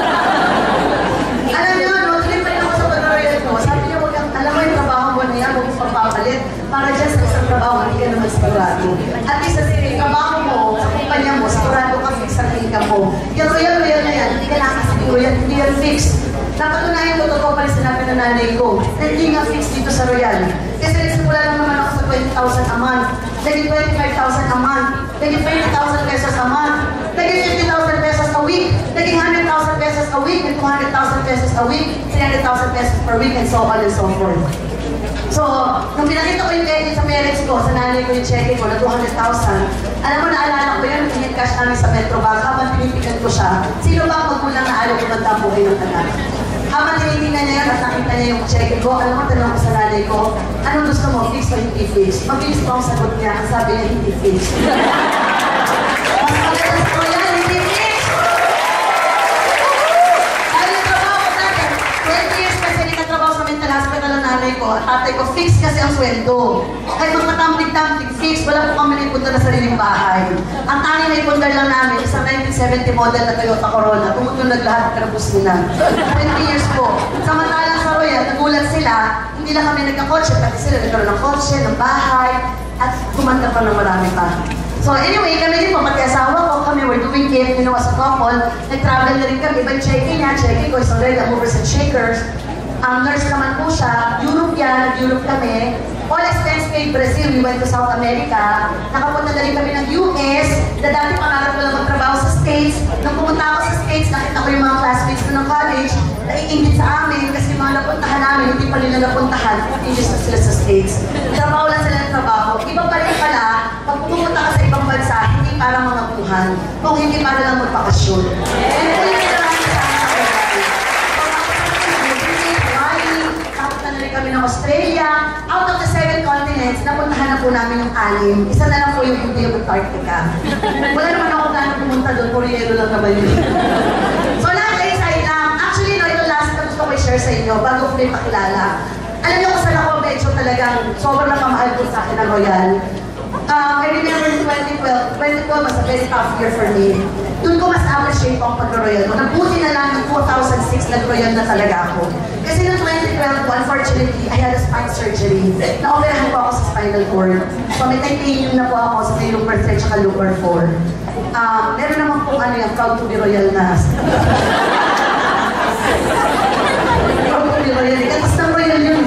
Alam niyo, no, tuloy pa rin ako sa pag-royal ko. Sabi niya, wag kang, alam mo yung trabaho mo na yan, huwag mong papapalit. Para dyan sa isang trabaho, hindi ka naman sigurado. At least sa yung trabaho mo, sa kumpanya mo, sigurado ka fix ang income mo. Yung royal-royal na yan, hindi ka nakasiguro yan, hindi yan fix. Napatunayan ko, totoo pa rin sinabi ng nanay ko, na hindi nga fix dito sa Royal. Kasi nagsimula lang naman ako sa twenty thousand a month, naging twenty-five thousand a month, naging twenty thousand pesos a month, naging fifty thousand pesos a week, naging one hundred thousand pesos a week, and two hundred thousand pesos a week, three hundred thousand pesos per week, and so on and so forth. So, nung pinakita ko yung sa parents ko, sa nanay ko yung cheque ko na two hundred thousand, alam mo, naalala ko yun, pinit cash namin sa Metro Bank, habang tinipigan ko siya, sino ba ang magulang na ayaw ko banda po kayo ng anak? Habang tinitingnan niya yun at nakita niya yung cheque ko, alam mo, tanong ko sa nanay ko, anong gusto mo, fix o hindi fix? Mag-fix ko ang sagot niya, ang sabi niya, hindi fix. Mas magalas ko yan, hindi fix! Dahil yung trabaho ko natin, twenty years kasi nagtatrabaho sa mental hospital ng nanay ko, at tatay ko, fix kasi ang sweldo. Kahit magpatampig-tampig fix, wala po kami naipunta na sariling bahay. Ang tanging naipundar lang namin, isang nineteen seventy model na Toyota Corolla, tumutunog lahat, karapos nila. twenty years po. Samantalang sa Royal, nagulat sila, hindi lang kami nagka-kotse, pati sila nagkaroon ng kotse, ng bahay, at kumanda pa ng marami pa. So anyway, kami din po, pati asawa ko, kami were doing it, you know, as a couple, nag-travel na rin kami, ibang check-in niya, check-in ko, isang red, movers and shakers. Ang nurse naman po siya, Europe yan, nag-Europe kami. All expense paid Brazil, we went to South America. Nakapunta na rin kami ng U S, na dati pangarap ko lang magtrabaho sa States. Nung pumunta ako sa States, nakita ko yung mga classmates ko ng college, naiingit sa amin kasi yung mga napuntahan namin, hindi pa nila napuntahan, finish na sila sa States. Trabaho lang sila ng trabaho. Iba pa rin pala, pag pumunta ka sa ibang bansa, hindi para mga buhan, kung hindi para lang magbakasyon. And kung hindi na lang sa kami ng Australia. Out of the seven continents, napuntahan na po namin yung anim. Isa na lang po yung hindi yung Antarctica. Wala naman ako gano'ng pumunta doon, puro yelo lang naman yun. So lahat ay side lang. Actually, no, ito last na gusto ko i-share sa inyo bago ko rin pakilala. Alam niyo kung saan ako medyo talagang sobrang napamahal po sa akin ng Royal. Um, I remember in twenty twelve, twenty twelve was a very tough year for me. Doon ko mas appreciate ang pag-royal ko. Nabuti na lang yung two thousand six, nag-royal na talaga ako. Kasi noong twenty twelve, unfortunately, I had a spine surgery. Na-operahan po ako sa spinal cord. So may titanium na po ako sa may lumbar three at lumbar four. Um, meron naman po ano yung proud to be royal na. Proud to be royal. Kasi ng royal yun.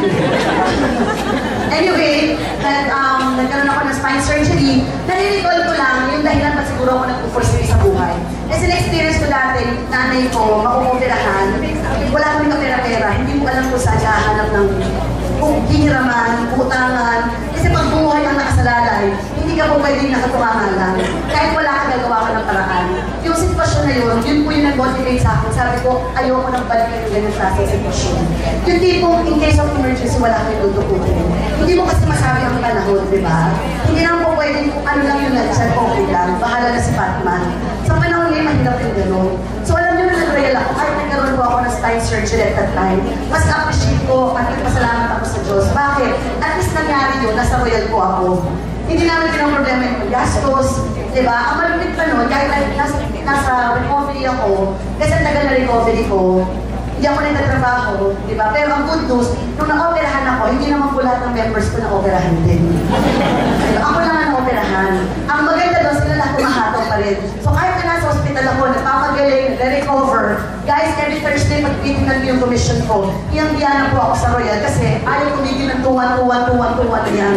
Anyway, at, um, nagkaroon ako ng spine surgery. Nare-recall ko lang yung dahilan pa siguro ako nagpupursige sa buhay. Kasi na-experience ko dati, nanay ko, makuoperahan. Wala kami kapera-pera. Hindi mo alam kung saan hahanap ng hihiraman, utangan. Kasi pag buhay ang nakasalalay, hindi ka po pwedeng nakatunganga lang. Kahit wala ka gagawa ka ng paraan. Yung sitwasyon na yun, yun po yung nag-motivate sa akin. Sabi ko, ayoko nang balikan yung ganyan klase sitwasyon. Yung tipong, in case of emergency, wala kayo tutukutin. Hindi mo kasi masabi ang panahon, di ba? Hindi naman po pwedeng kung ano lang yung nandyan, okay lang. Bahala na si Batman. Sa panahon ngayon, mahirap yung gano'n. So alam niyo na nag-real ako, kahit nagkaroon po ako ng spine surgery at that time, mas appreciate ko at nagpasalamat ako sa Diyos. Bakit? At least nangyari yun, nasa royal po ako. Hindi namin din ang problema yung gastos, di ba? Ang malupit pa nun, kahit nasa, nasa recovery ako, kasi ang tagal na recovery ko, hindi ako nagtatrabaho, di ba? Pero ang good news, nung na-operahan ako, hindi naman po lahat ng members ko na-operahan din. Ako lang ang na-operahan. Ang maganda doon, sila lahat kumahatong pa rin. So kahit na nasa hospital ako, nagpapagaling, nag-recover, guys, every Thursday, pag-titignan ko yung commission ko, iyang-iyana po ako sa Royal kasi ayaw kumigil ng tuwan, tuwan, tuwan, tuwan yan.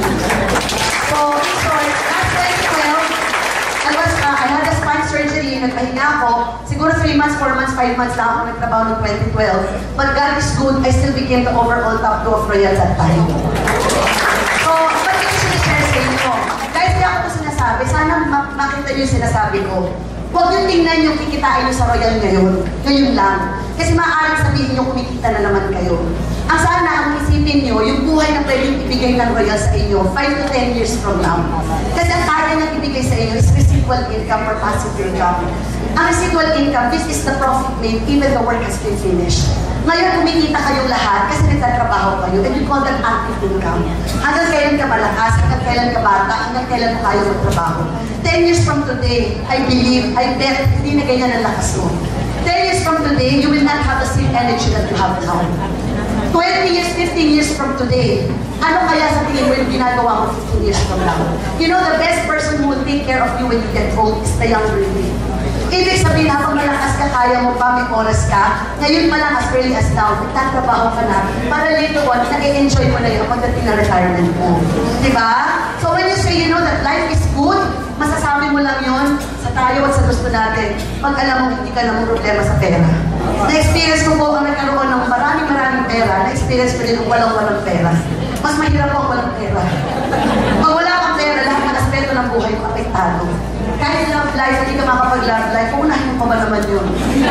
So, so last twenty twelve, I was, uh, I had a spine surgery, nagpahinga ako. Siguro three months, four months, five months lang ako nagtrabaho noong twenty twelve. But God is good, I still became the overall top two of Royal that time. So, ba't ko siya share sa inyo? Guys, kaya ako ito sinasabi, sana mak makita niyo yung sinasabi ko. Huwag yung tingnan yung kikitain niyo sa Royal ngayon. Ngayon lang. Kasi maaaring sabihin niyo kumikita na naman kayo. Ang sana, ang isipin niyo, yung buhay na pwedeng ibigay ng Royal sa inyo, five to ten years from now. Kasi ang kaya niyang ibigay sa inyo is residual income or passive income. Ang residual income, this is the profit made even the work has been finished. Ngayon, kumikita kayong lahat kasi nagtatrabaho kayo and you call that active income. Hanggang kailan ka malakas, hanggang kailan ka bata, hanggang kailan mo kayo magtrabaho. ten years from today, I believe, I bet, hindi na ganyan ang lakas mo. ten years from today, you will not have the same energy that you have now. twenty years, fifteen years from today, ano kaya sa tingin mo yung ginagawa mo fifteen years from now? You know, the best person who will take care of you when you get old is the younger you. Ibig sabihin, habang malakas ka, kaya mo pa, may oras ka, ngayon pa lang as early as now, nagtatrabaho ka na, para later on, nag-e-enjoy mo na yun pagdating na retirement mo. Diba? So when you say, you know, that life is good, masasabi mo lang yun sa tayo at sa gusto natin, pag alam mo, hindi ka namang problema sa pera. Na-experience ko po ang nagkaroon ng maraming maraming pera. Na-experience ko din ang walang-walang pera. Mas mahirap po ang walang pera. Pag wala kang pera, lahat ng aspeto ng buhay mo apektado. Kahit love life, hindi ka makapag-love life, uunahin mo pa ba naman yun?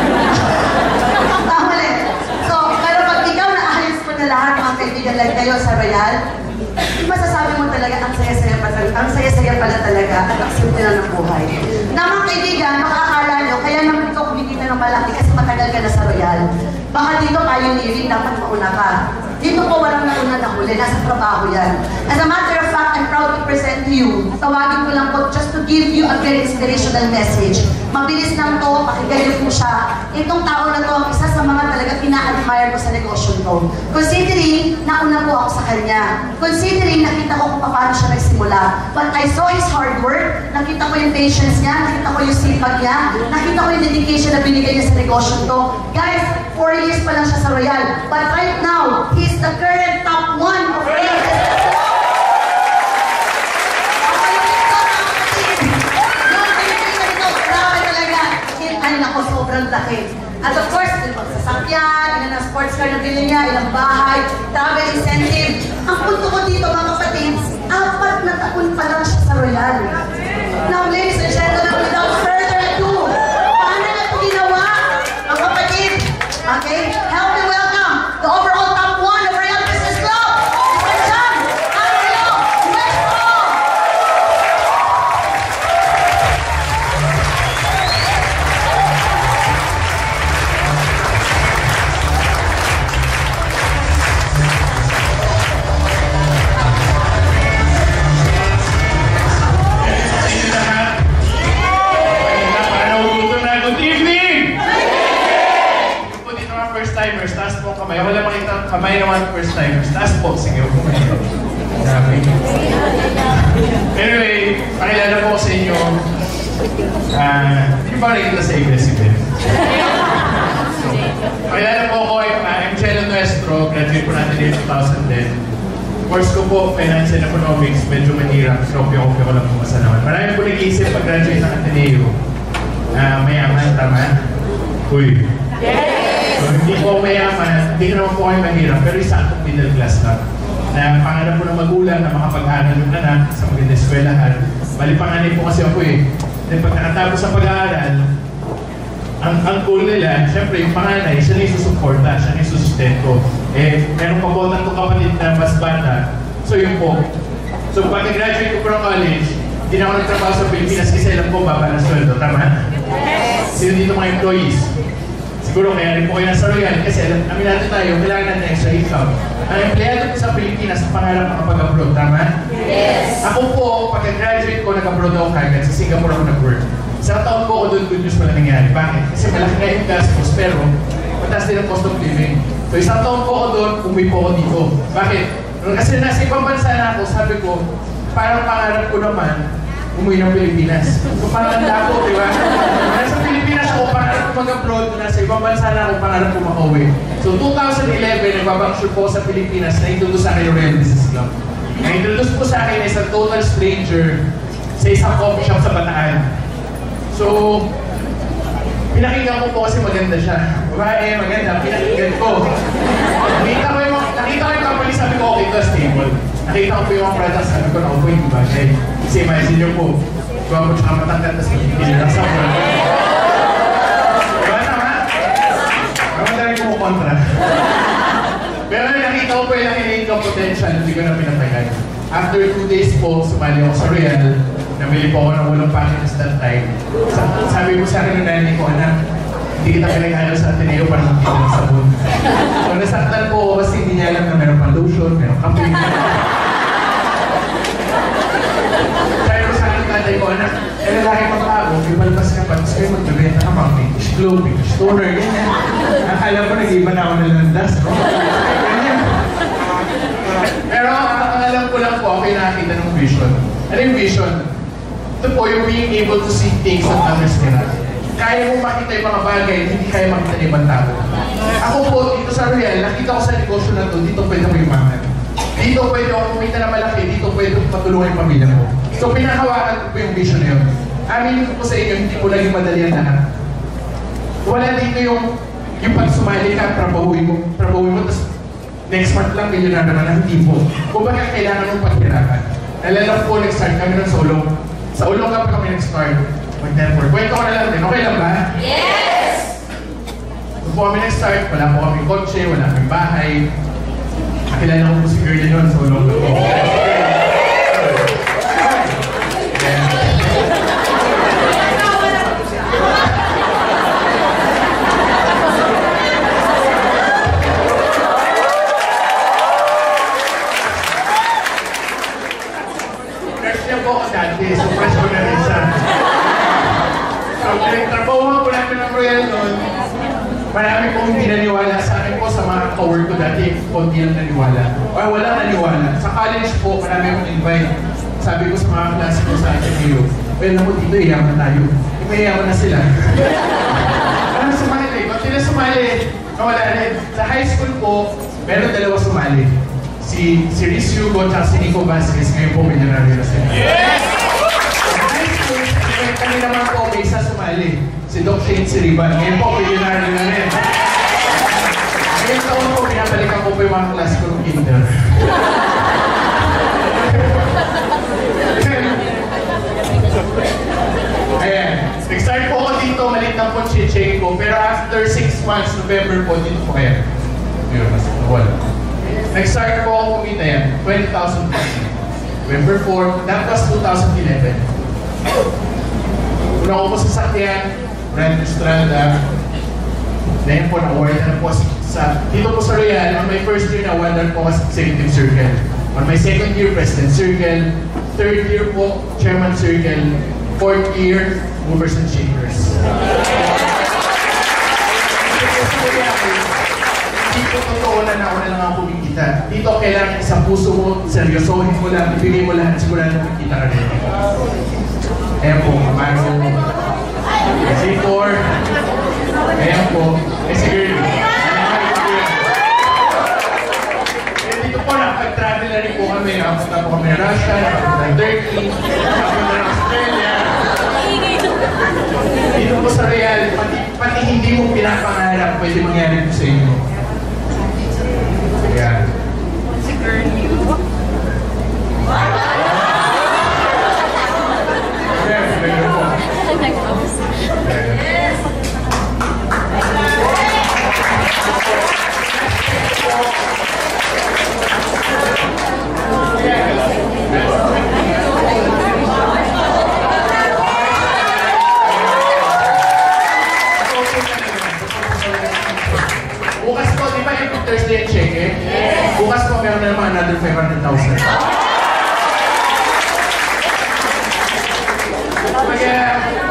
Tama ulit. So, pero pag ikaw na-ayos mo na lahat mga kaibigan like kayo sa Royal, masasabi mo talaga ang saya-saya pa talaga, ang saya-saya pala talaga at ang simple na ng buhay. Na mga kaibigan, makakala nyo, kaya naman ikaw kumikita ng malaki kasi matagal ka na sa Royal. Baka dito pioneering, dapat mauna ka. Dito po walang nauna na huli, nasa trabaho yan. As a matter of fact, I'm proud to present to you. Tawagin ko lang po just to give you a very inspirational message. Mabilis lang to, pakinggan niyo po siya. Itong tao na to ang isa sa mga talaga pina-admire ko sa negosyo to. Considering, nauna po ako sa kanya. Considering, nakita ko kung paano siya nagsimula. But I saw his hard work, nakita ko yung patience niya, nakita ko yung sipag niya, nakita ko yung dedication na binigay niya sa negosyo to. Guys, four years pa lang siya sa Royal. But right now, he's the current top one of Royal. Ay nako, sobrang laki. At of course, ilang sasakyan, ilan ang sports car na bili niya, ilang bahay, travel incentive. Ang punto ko dito, mga kapatid, apat na taon pa lang siya sa Royal. Now, ladies and gentlemen, without further ado, paano na ito ginawa? Mga kapatid, okay? Help me welcome the overall top one of Royal Business Club, Mister John Angelo Nuestro! First-timers, taas po kamay. Wala makita kamay naman first-timers. Taas po, sige po. Anyway, pakilala po sa inyo. Hindi uh, ba nakikita sa A B S-C B E N? So, pakilala po ako, I'm Chelo Nuestro. Graduate po natin in two thousand ten. Course ko po, Finance and Economics. Medyo mahirap. Kopya-kopya ko lang po sa naman. Marami po nag-iisip pag-graduate ng Ateneo. Uh, mayaman, tama? Uy. So, hindi po mayaman, hindi naman po kayo mahirap, pero isa akong middle class lang. Na pangarap po ng magulang na makapag-aaral yung anak sa maganda eskwelahan. Bali panganay po kasi ako eh. Then pag nakatapos sa pag-aaral, ang, ang goal nila, syempre yung panganay, siya na yung susuporta, siya na yung susustento. Eh, meron pa po ng kapatid na mas bata. So yun po. So pag graduate ko po ng college, hindi na ako nagtrabaho sa Pilipinas kasi alam ko baba na sweldo. Tama? Yes! Sino dito mga employees? Siguro kaya rin po kayo nasa Royal kasi alam namin natin tayo, kailangan natin extra income. Ang empleyado po sa Pilipinas, pangarap makapag-abroad, tama? Yes! Ako po, pagka-graduate ko, nag-abroad ako kagad, sa Singapore ako nag-work. Isang taon po ako doon, good news pala nangyari. Bakit? Kasi malaki nga yung gastos, pero mataas din ang cost of living. So isang taon po ako doon, umuwi po ako dito. Bakit? Kasi nasa ibang bansa na ako, sabi ko, parang pangarap ko naman, umuwi ng Pilipinas. So parang tanda ko, di ba? Nasa Pilipinas ako, pangarap ko mag-abroad, nasa ibang bansa na ako, pangarap ko makauwi. So two thousand eleven, nagbabaksyon po sa Pilipinas, na-introduce sa akin yung Royal Business Club. Na-introduce po sa akin isang total stranger sa isang coffee shop sa Bataan. So, pinakinggan ko po kasi maganda siya. Babae, maganda, pinakinggan ko. Nakita ko yung, nakita ko yung company, sabi ko, okay, ito stable. Nakita ko po yung mga products, sabi ko, na okay, di ba? Kasi imagine nyo po, diba po tsaka matangkat, tapos magpipili lang sa mga. Diba tama? Diba dami ko kontra. Pero nakita ko po yung nakita potential, hindi ko na pinatagal. After two days po, sumali ako sa Royal. Namili po ako ng ulong packages that time. Sabi ko sa akin ng nanay ko, anak, hindi kita pinag-aral sa Ateneo para magkita ng sabon. So nasaktan po ako kasi hindi niya alam na meron pang lotion, meron kape. Sabi ko sa akin ng nanay ko, anak, eh lalaki pa tao, ibalbas ka pa, tapos kayo magbibenta ka pang pinkish glow, pinkish toner, ganyan. Akala ko nag-iba na ako nalandas, no? Ganyan. Pero ang alam ko lang po, okay nakakita ng vision. Ano yung vision? Ito po yung being able to see things that others cannot. Kaya mo makita yung mga bagay, hindi kaya makita ng ibang tao. Ako po, dito sa Royal, nakita ko sa negosyo na ito, dito pwede ko yumaman. Dito pwede ako kumita na malaki, dito pwede ko patulungan yung pamilya ko. So pinakawakan ko po yung vision na yun. Aminin ko po sa inyo, hindi po naging madali ang lahat. Wala dito yung, yung pag sumali ka, trabahuin mo, trabahuin mo, tapos next month lang ganyan na naman, hindi po. Kung baka kailangan mong paghirapan. Nalala po, nag-start kami ng solo. Sa ulong ka pa kami nag-start. Mag-network. Kwento ko na lang din, okay lang ba? Yes! Kung po kami nag-start, wala po kami kotse, wala kami bahay. Nakilala ko po si Girlie noon, solo ko po. Dati, so fresh ko na rin siya. So, pinagtrabahuhan ko namin ng Royal noon. Marami pong hindi naniwala sa akin po sa mga ka-work ko dati. Konti lang naniwala. O wala naniwala. Sa college po, marami akong invite. Sabi ko sa mga klase ko sa Ateneo, well, naku dito, iyaman tayo. May iyaman na sila. Parang sumali. Ba't sila sumali? Nawala rin. Sa high school po, meron dalawa sumali. Si, si Riz Hugo at si Nico Vasquez, ngayon po milyonaryo na sila. Yes! Sa high school, kami naman po may isa sumali. Si Doc Shane Siriban, ngayon po milyonaryo na rin. Ngayon taon po, pinabalikan ko po yung mga klase ko ng kinder. Ayan, nag-start po ako dito, malit lang po chiching ko, pero after six months, November po, dito po kaya. Yun, mas wala. Nag-start po ako kumita yan, twenty thousand pesos. November fourth, that was two thousand eleven. Una ko po sa sakyan, Brand Estrada. Dahil po na-award na po sa, dito po sa Royal, on my first year na award po kasi Executive Circle. On my second year, President Circle. Third year po, Chairman Circle. Fourth year, Movers and Shakers. Dito totoo na na ako na lang ako kumikita. Dito kailangan isang puso mo, seryosohin mo lang, ibigay mo lahat, sigurado na makikita ka rin. Ayan po, Mario, Zitor, ayan po, eh si Girlie. Dito po, nakapag-travel na rin po kami. Nakapunta po kami na Russia, nakapunta na Turkey, nakapunta na Australia. Dito po sa Real, pati, pati hindi mo pinapangarap, pwede mangyari po sa inyo. Ayan. Si Girlie. Ayan, ayan po. Bukas po, di ba yung Thursday check eh? Yes. Bukas po, meron na naman another five hundred thousand. Kaya,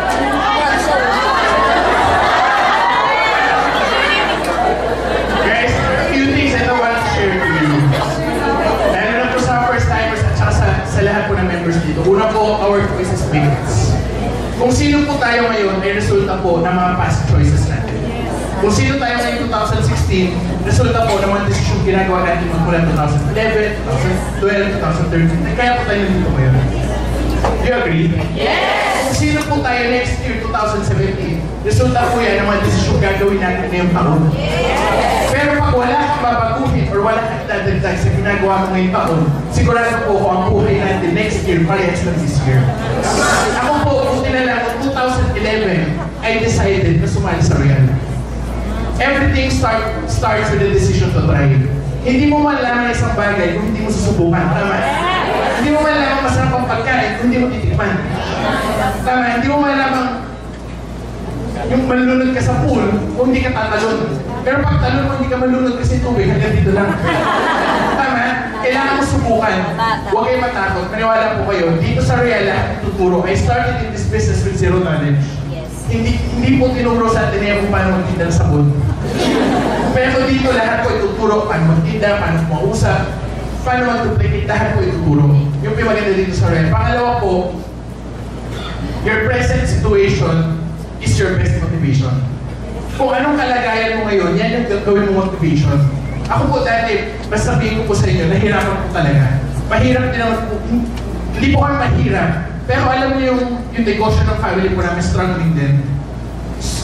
guys, a few things I don't want to share with you. Dahil na po sa first timers at saka sa, sa lahat po ng members dito. Una po, our choices makers. Kung sino po tayo ngayon ay resulta po ng mga past choices natin. Kung sino tayo ngayon twenty sixteen, resulta po ng mga desisyon ginagawa natin magmula twenty eleven, twenty twelve, twenty thirteen. Kaya po tayo nandito ngayon. Do you agree? Yes! Kung sino po tayo next year, twenty seventeen, resulta po yan ng mga desisyon gagawin natin ngayong taon. Yes! Pero pag wala kang babaguhin or wala kang dadagdag sa ginagawa mo ngayong taon, sigurado po kung ang buhay natin next year, parehas lang this year. Ako po, kung tinala ko twenty eleven, I decided na sumali sa Royal. Everything start, starts with a decision to try. Hindi mo malaman isang bagay kung hindi mo susubukan. Tama? Hindi mo malaman masarap ang pagkain kung hindi mo titikman. Tama? Hindi mo malaman yung malulunod ka sa pool kung hindi ka tatalon. Pero pag talon mo, hindi ka malulunod kasi tubig, hanggang dito lang. Tama? Kailangan mo subukan. Huwag kayo matakot. Maniwala po kayo. Dito sa Real, tuturo. I started in this business with zero knowledge. Hindi, hindi po tinuro sa Ateneo kung paano magtinda ng sabon. Pero dito lahat po ituturo paano magtinda, paano mausap, paano mag-duplicate, lahat po ituturo. Yung pinaganda dito sa Real. Pangalawa po, your present situation is your best motivation. Kung anong kalagayan mo ngayon, yan yung gagawin mo motivation. Ako po dati, basta sabihin ko po sa inyo, nahirapan po talaga. Mahirap din naman po, hindi po kami mahirap. Pero alam niyo yung, yung negosyo ng family po namin struggling din.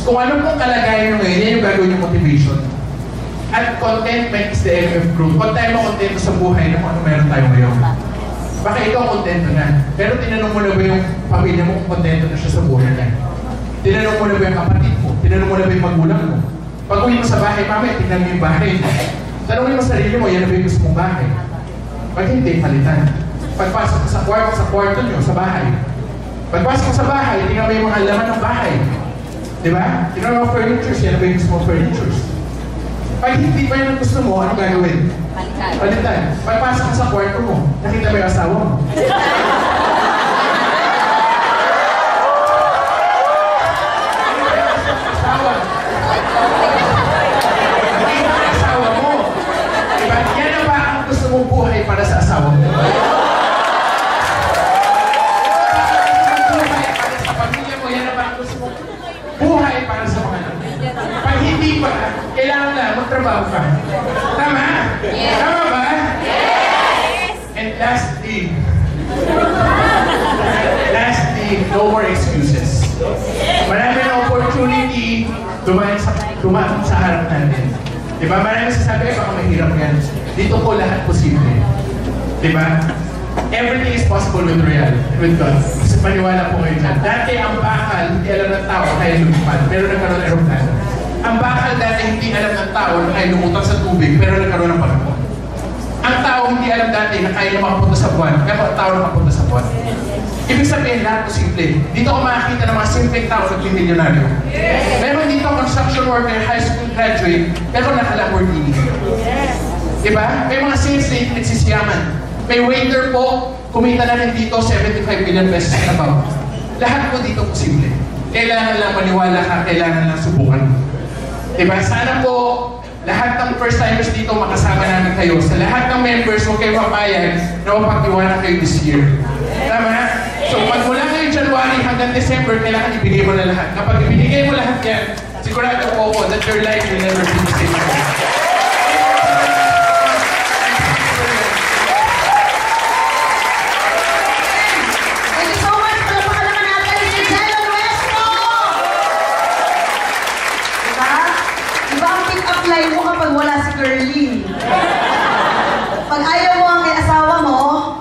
kung ano pong kalagayan nyo ngayon, yan yung gagawin yung motivation. At contentment is the enemy of growth. Kung tayo makontento sa buhay na kung ano meron tayo ngayon. Baka ikaw kontento na. Pero tinanong mo na ba yung pamilya mo kung kontento na siya sa buhay niya? Tinanong mo na ba yung kapatid mo? Tinanong mo na ba yung magulang mo? Pag uwi mo sa bahay, mamaya, tingnan mo yung bahay mo. Tanongin mo sa sarili mo, yan na ba yung gusto mong bahay? Pag hindi, palitan. Pagpasok mo sa kwarto, sa kwarto nyo, sa bahay. Pagpasok mo sa bahay, tingnan mo yung mga laman ng bahay. Di ba? Tingnan mo yung furnitures, yan na ba yung gusto mong furnitures? Pag hindi pa yun ang gusto mo, ano gagawin? Palitan. Palitan. Pagpasok mo sa kwarto mo, nakita mo yung asawa mo. Asawa. Nakita mo yung asawa mo. Diba? Yan na ba ang gusto mong buhay para sa asawa mo? Buhay para sa pamilya mo, yan na ba ang gusto mong buhay para sa mga anak? Pag hindi pa, kailangan na magtrabaho ka. Tama? Yes. Tama ba? Yes! And lastly, lastly, no more excuses. Marami na opportunity dumaan sa, dumaan sa harap natin. Diba? Marami sasabi, baka mahirap yan. Dito po lahat posible. Diba? Everything is possible with reality, with God. Kasi paniwala po kayo dyan. Dati ang bakal, hindi alam ng tao, kaya lumipad. Pero nagkaroon ng aeroplano. Ang bakal dati hindi alam ng tao na kaya lumutang sa tubig, pero nagkaroon ng pagkakot. Ang tao hindi alam dati na kaya na makapunta sa buwan, kaya ang tao na makapunta sa buwan. Ibig sabihin, lahat posible. Dito ako makakita ng mga simpleng tao na milyonaryo. Yes. Meron dito construction worker, high school graduate, pero naka-Lamborghini. Yes. Diba? May mga sales na nagsisiyaman. May waiter po, kumita na rin dito seventy-five million pesos na ba? Lahat po dito posible. Kailangan lang maniwala ka, kailangan lang subukan. Diba? Sana po, lahat ng first timers dito makasama namin kayo. Sa lahat ng members, huwag kayo papayag na mapag-iwanan kayo this year. Tama? So, pag mula kayo January hanggang December, kailangan ibigay mo na lahat. Kapag ibinigay mo lahat yan, sigurado po ako that your life will never be the same again. Thank you so much. Palapakan naman natin si Jello Nuestro! Diba? Diba ang pick-up line mo kapag wala si Curly? Pag ayaw mo ang asawa mo,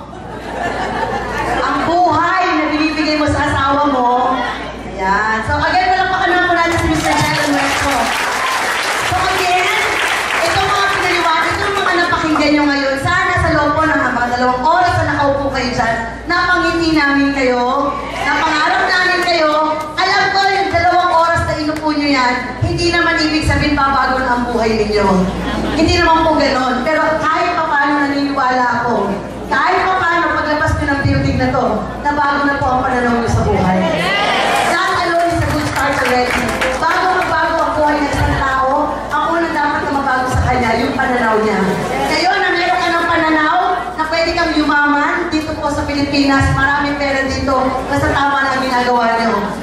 ang buhay na binibigay mo sa asawa mo, ayan. So again, palapakan naman po natin si Mister Jello Nuestro. So again, itong mga pinaliwanag, itong mga napakinggan nyo ngayon, sana sa loob po ng mga dalawang oras na nakaupo kayo dyan, napangiti namin kayo, napangarap namin kayo, alam ko yung dalawang oras na inupo nyo yan, hindi naman ibig sabihin babago na ang buhay ninyo. Hindi naman po ganon. Pero kahit pa paano naniniwala ako, kahit pa paano paglabas nyo ng building na to, nabago na po ang pananaw nyo sa buhay. That alone is a good start already. Bago magbago ang buhay ng isang tao, ang unang dapat na mabago sa kanya, yung pananaw niya. Ngayon na meron ka ng pananaw na pwede kang yumaman dito po sa Pilipinas, maraming pera dito, basta tama na ang ginagawa nyo.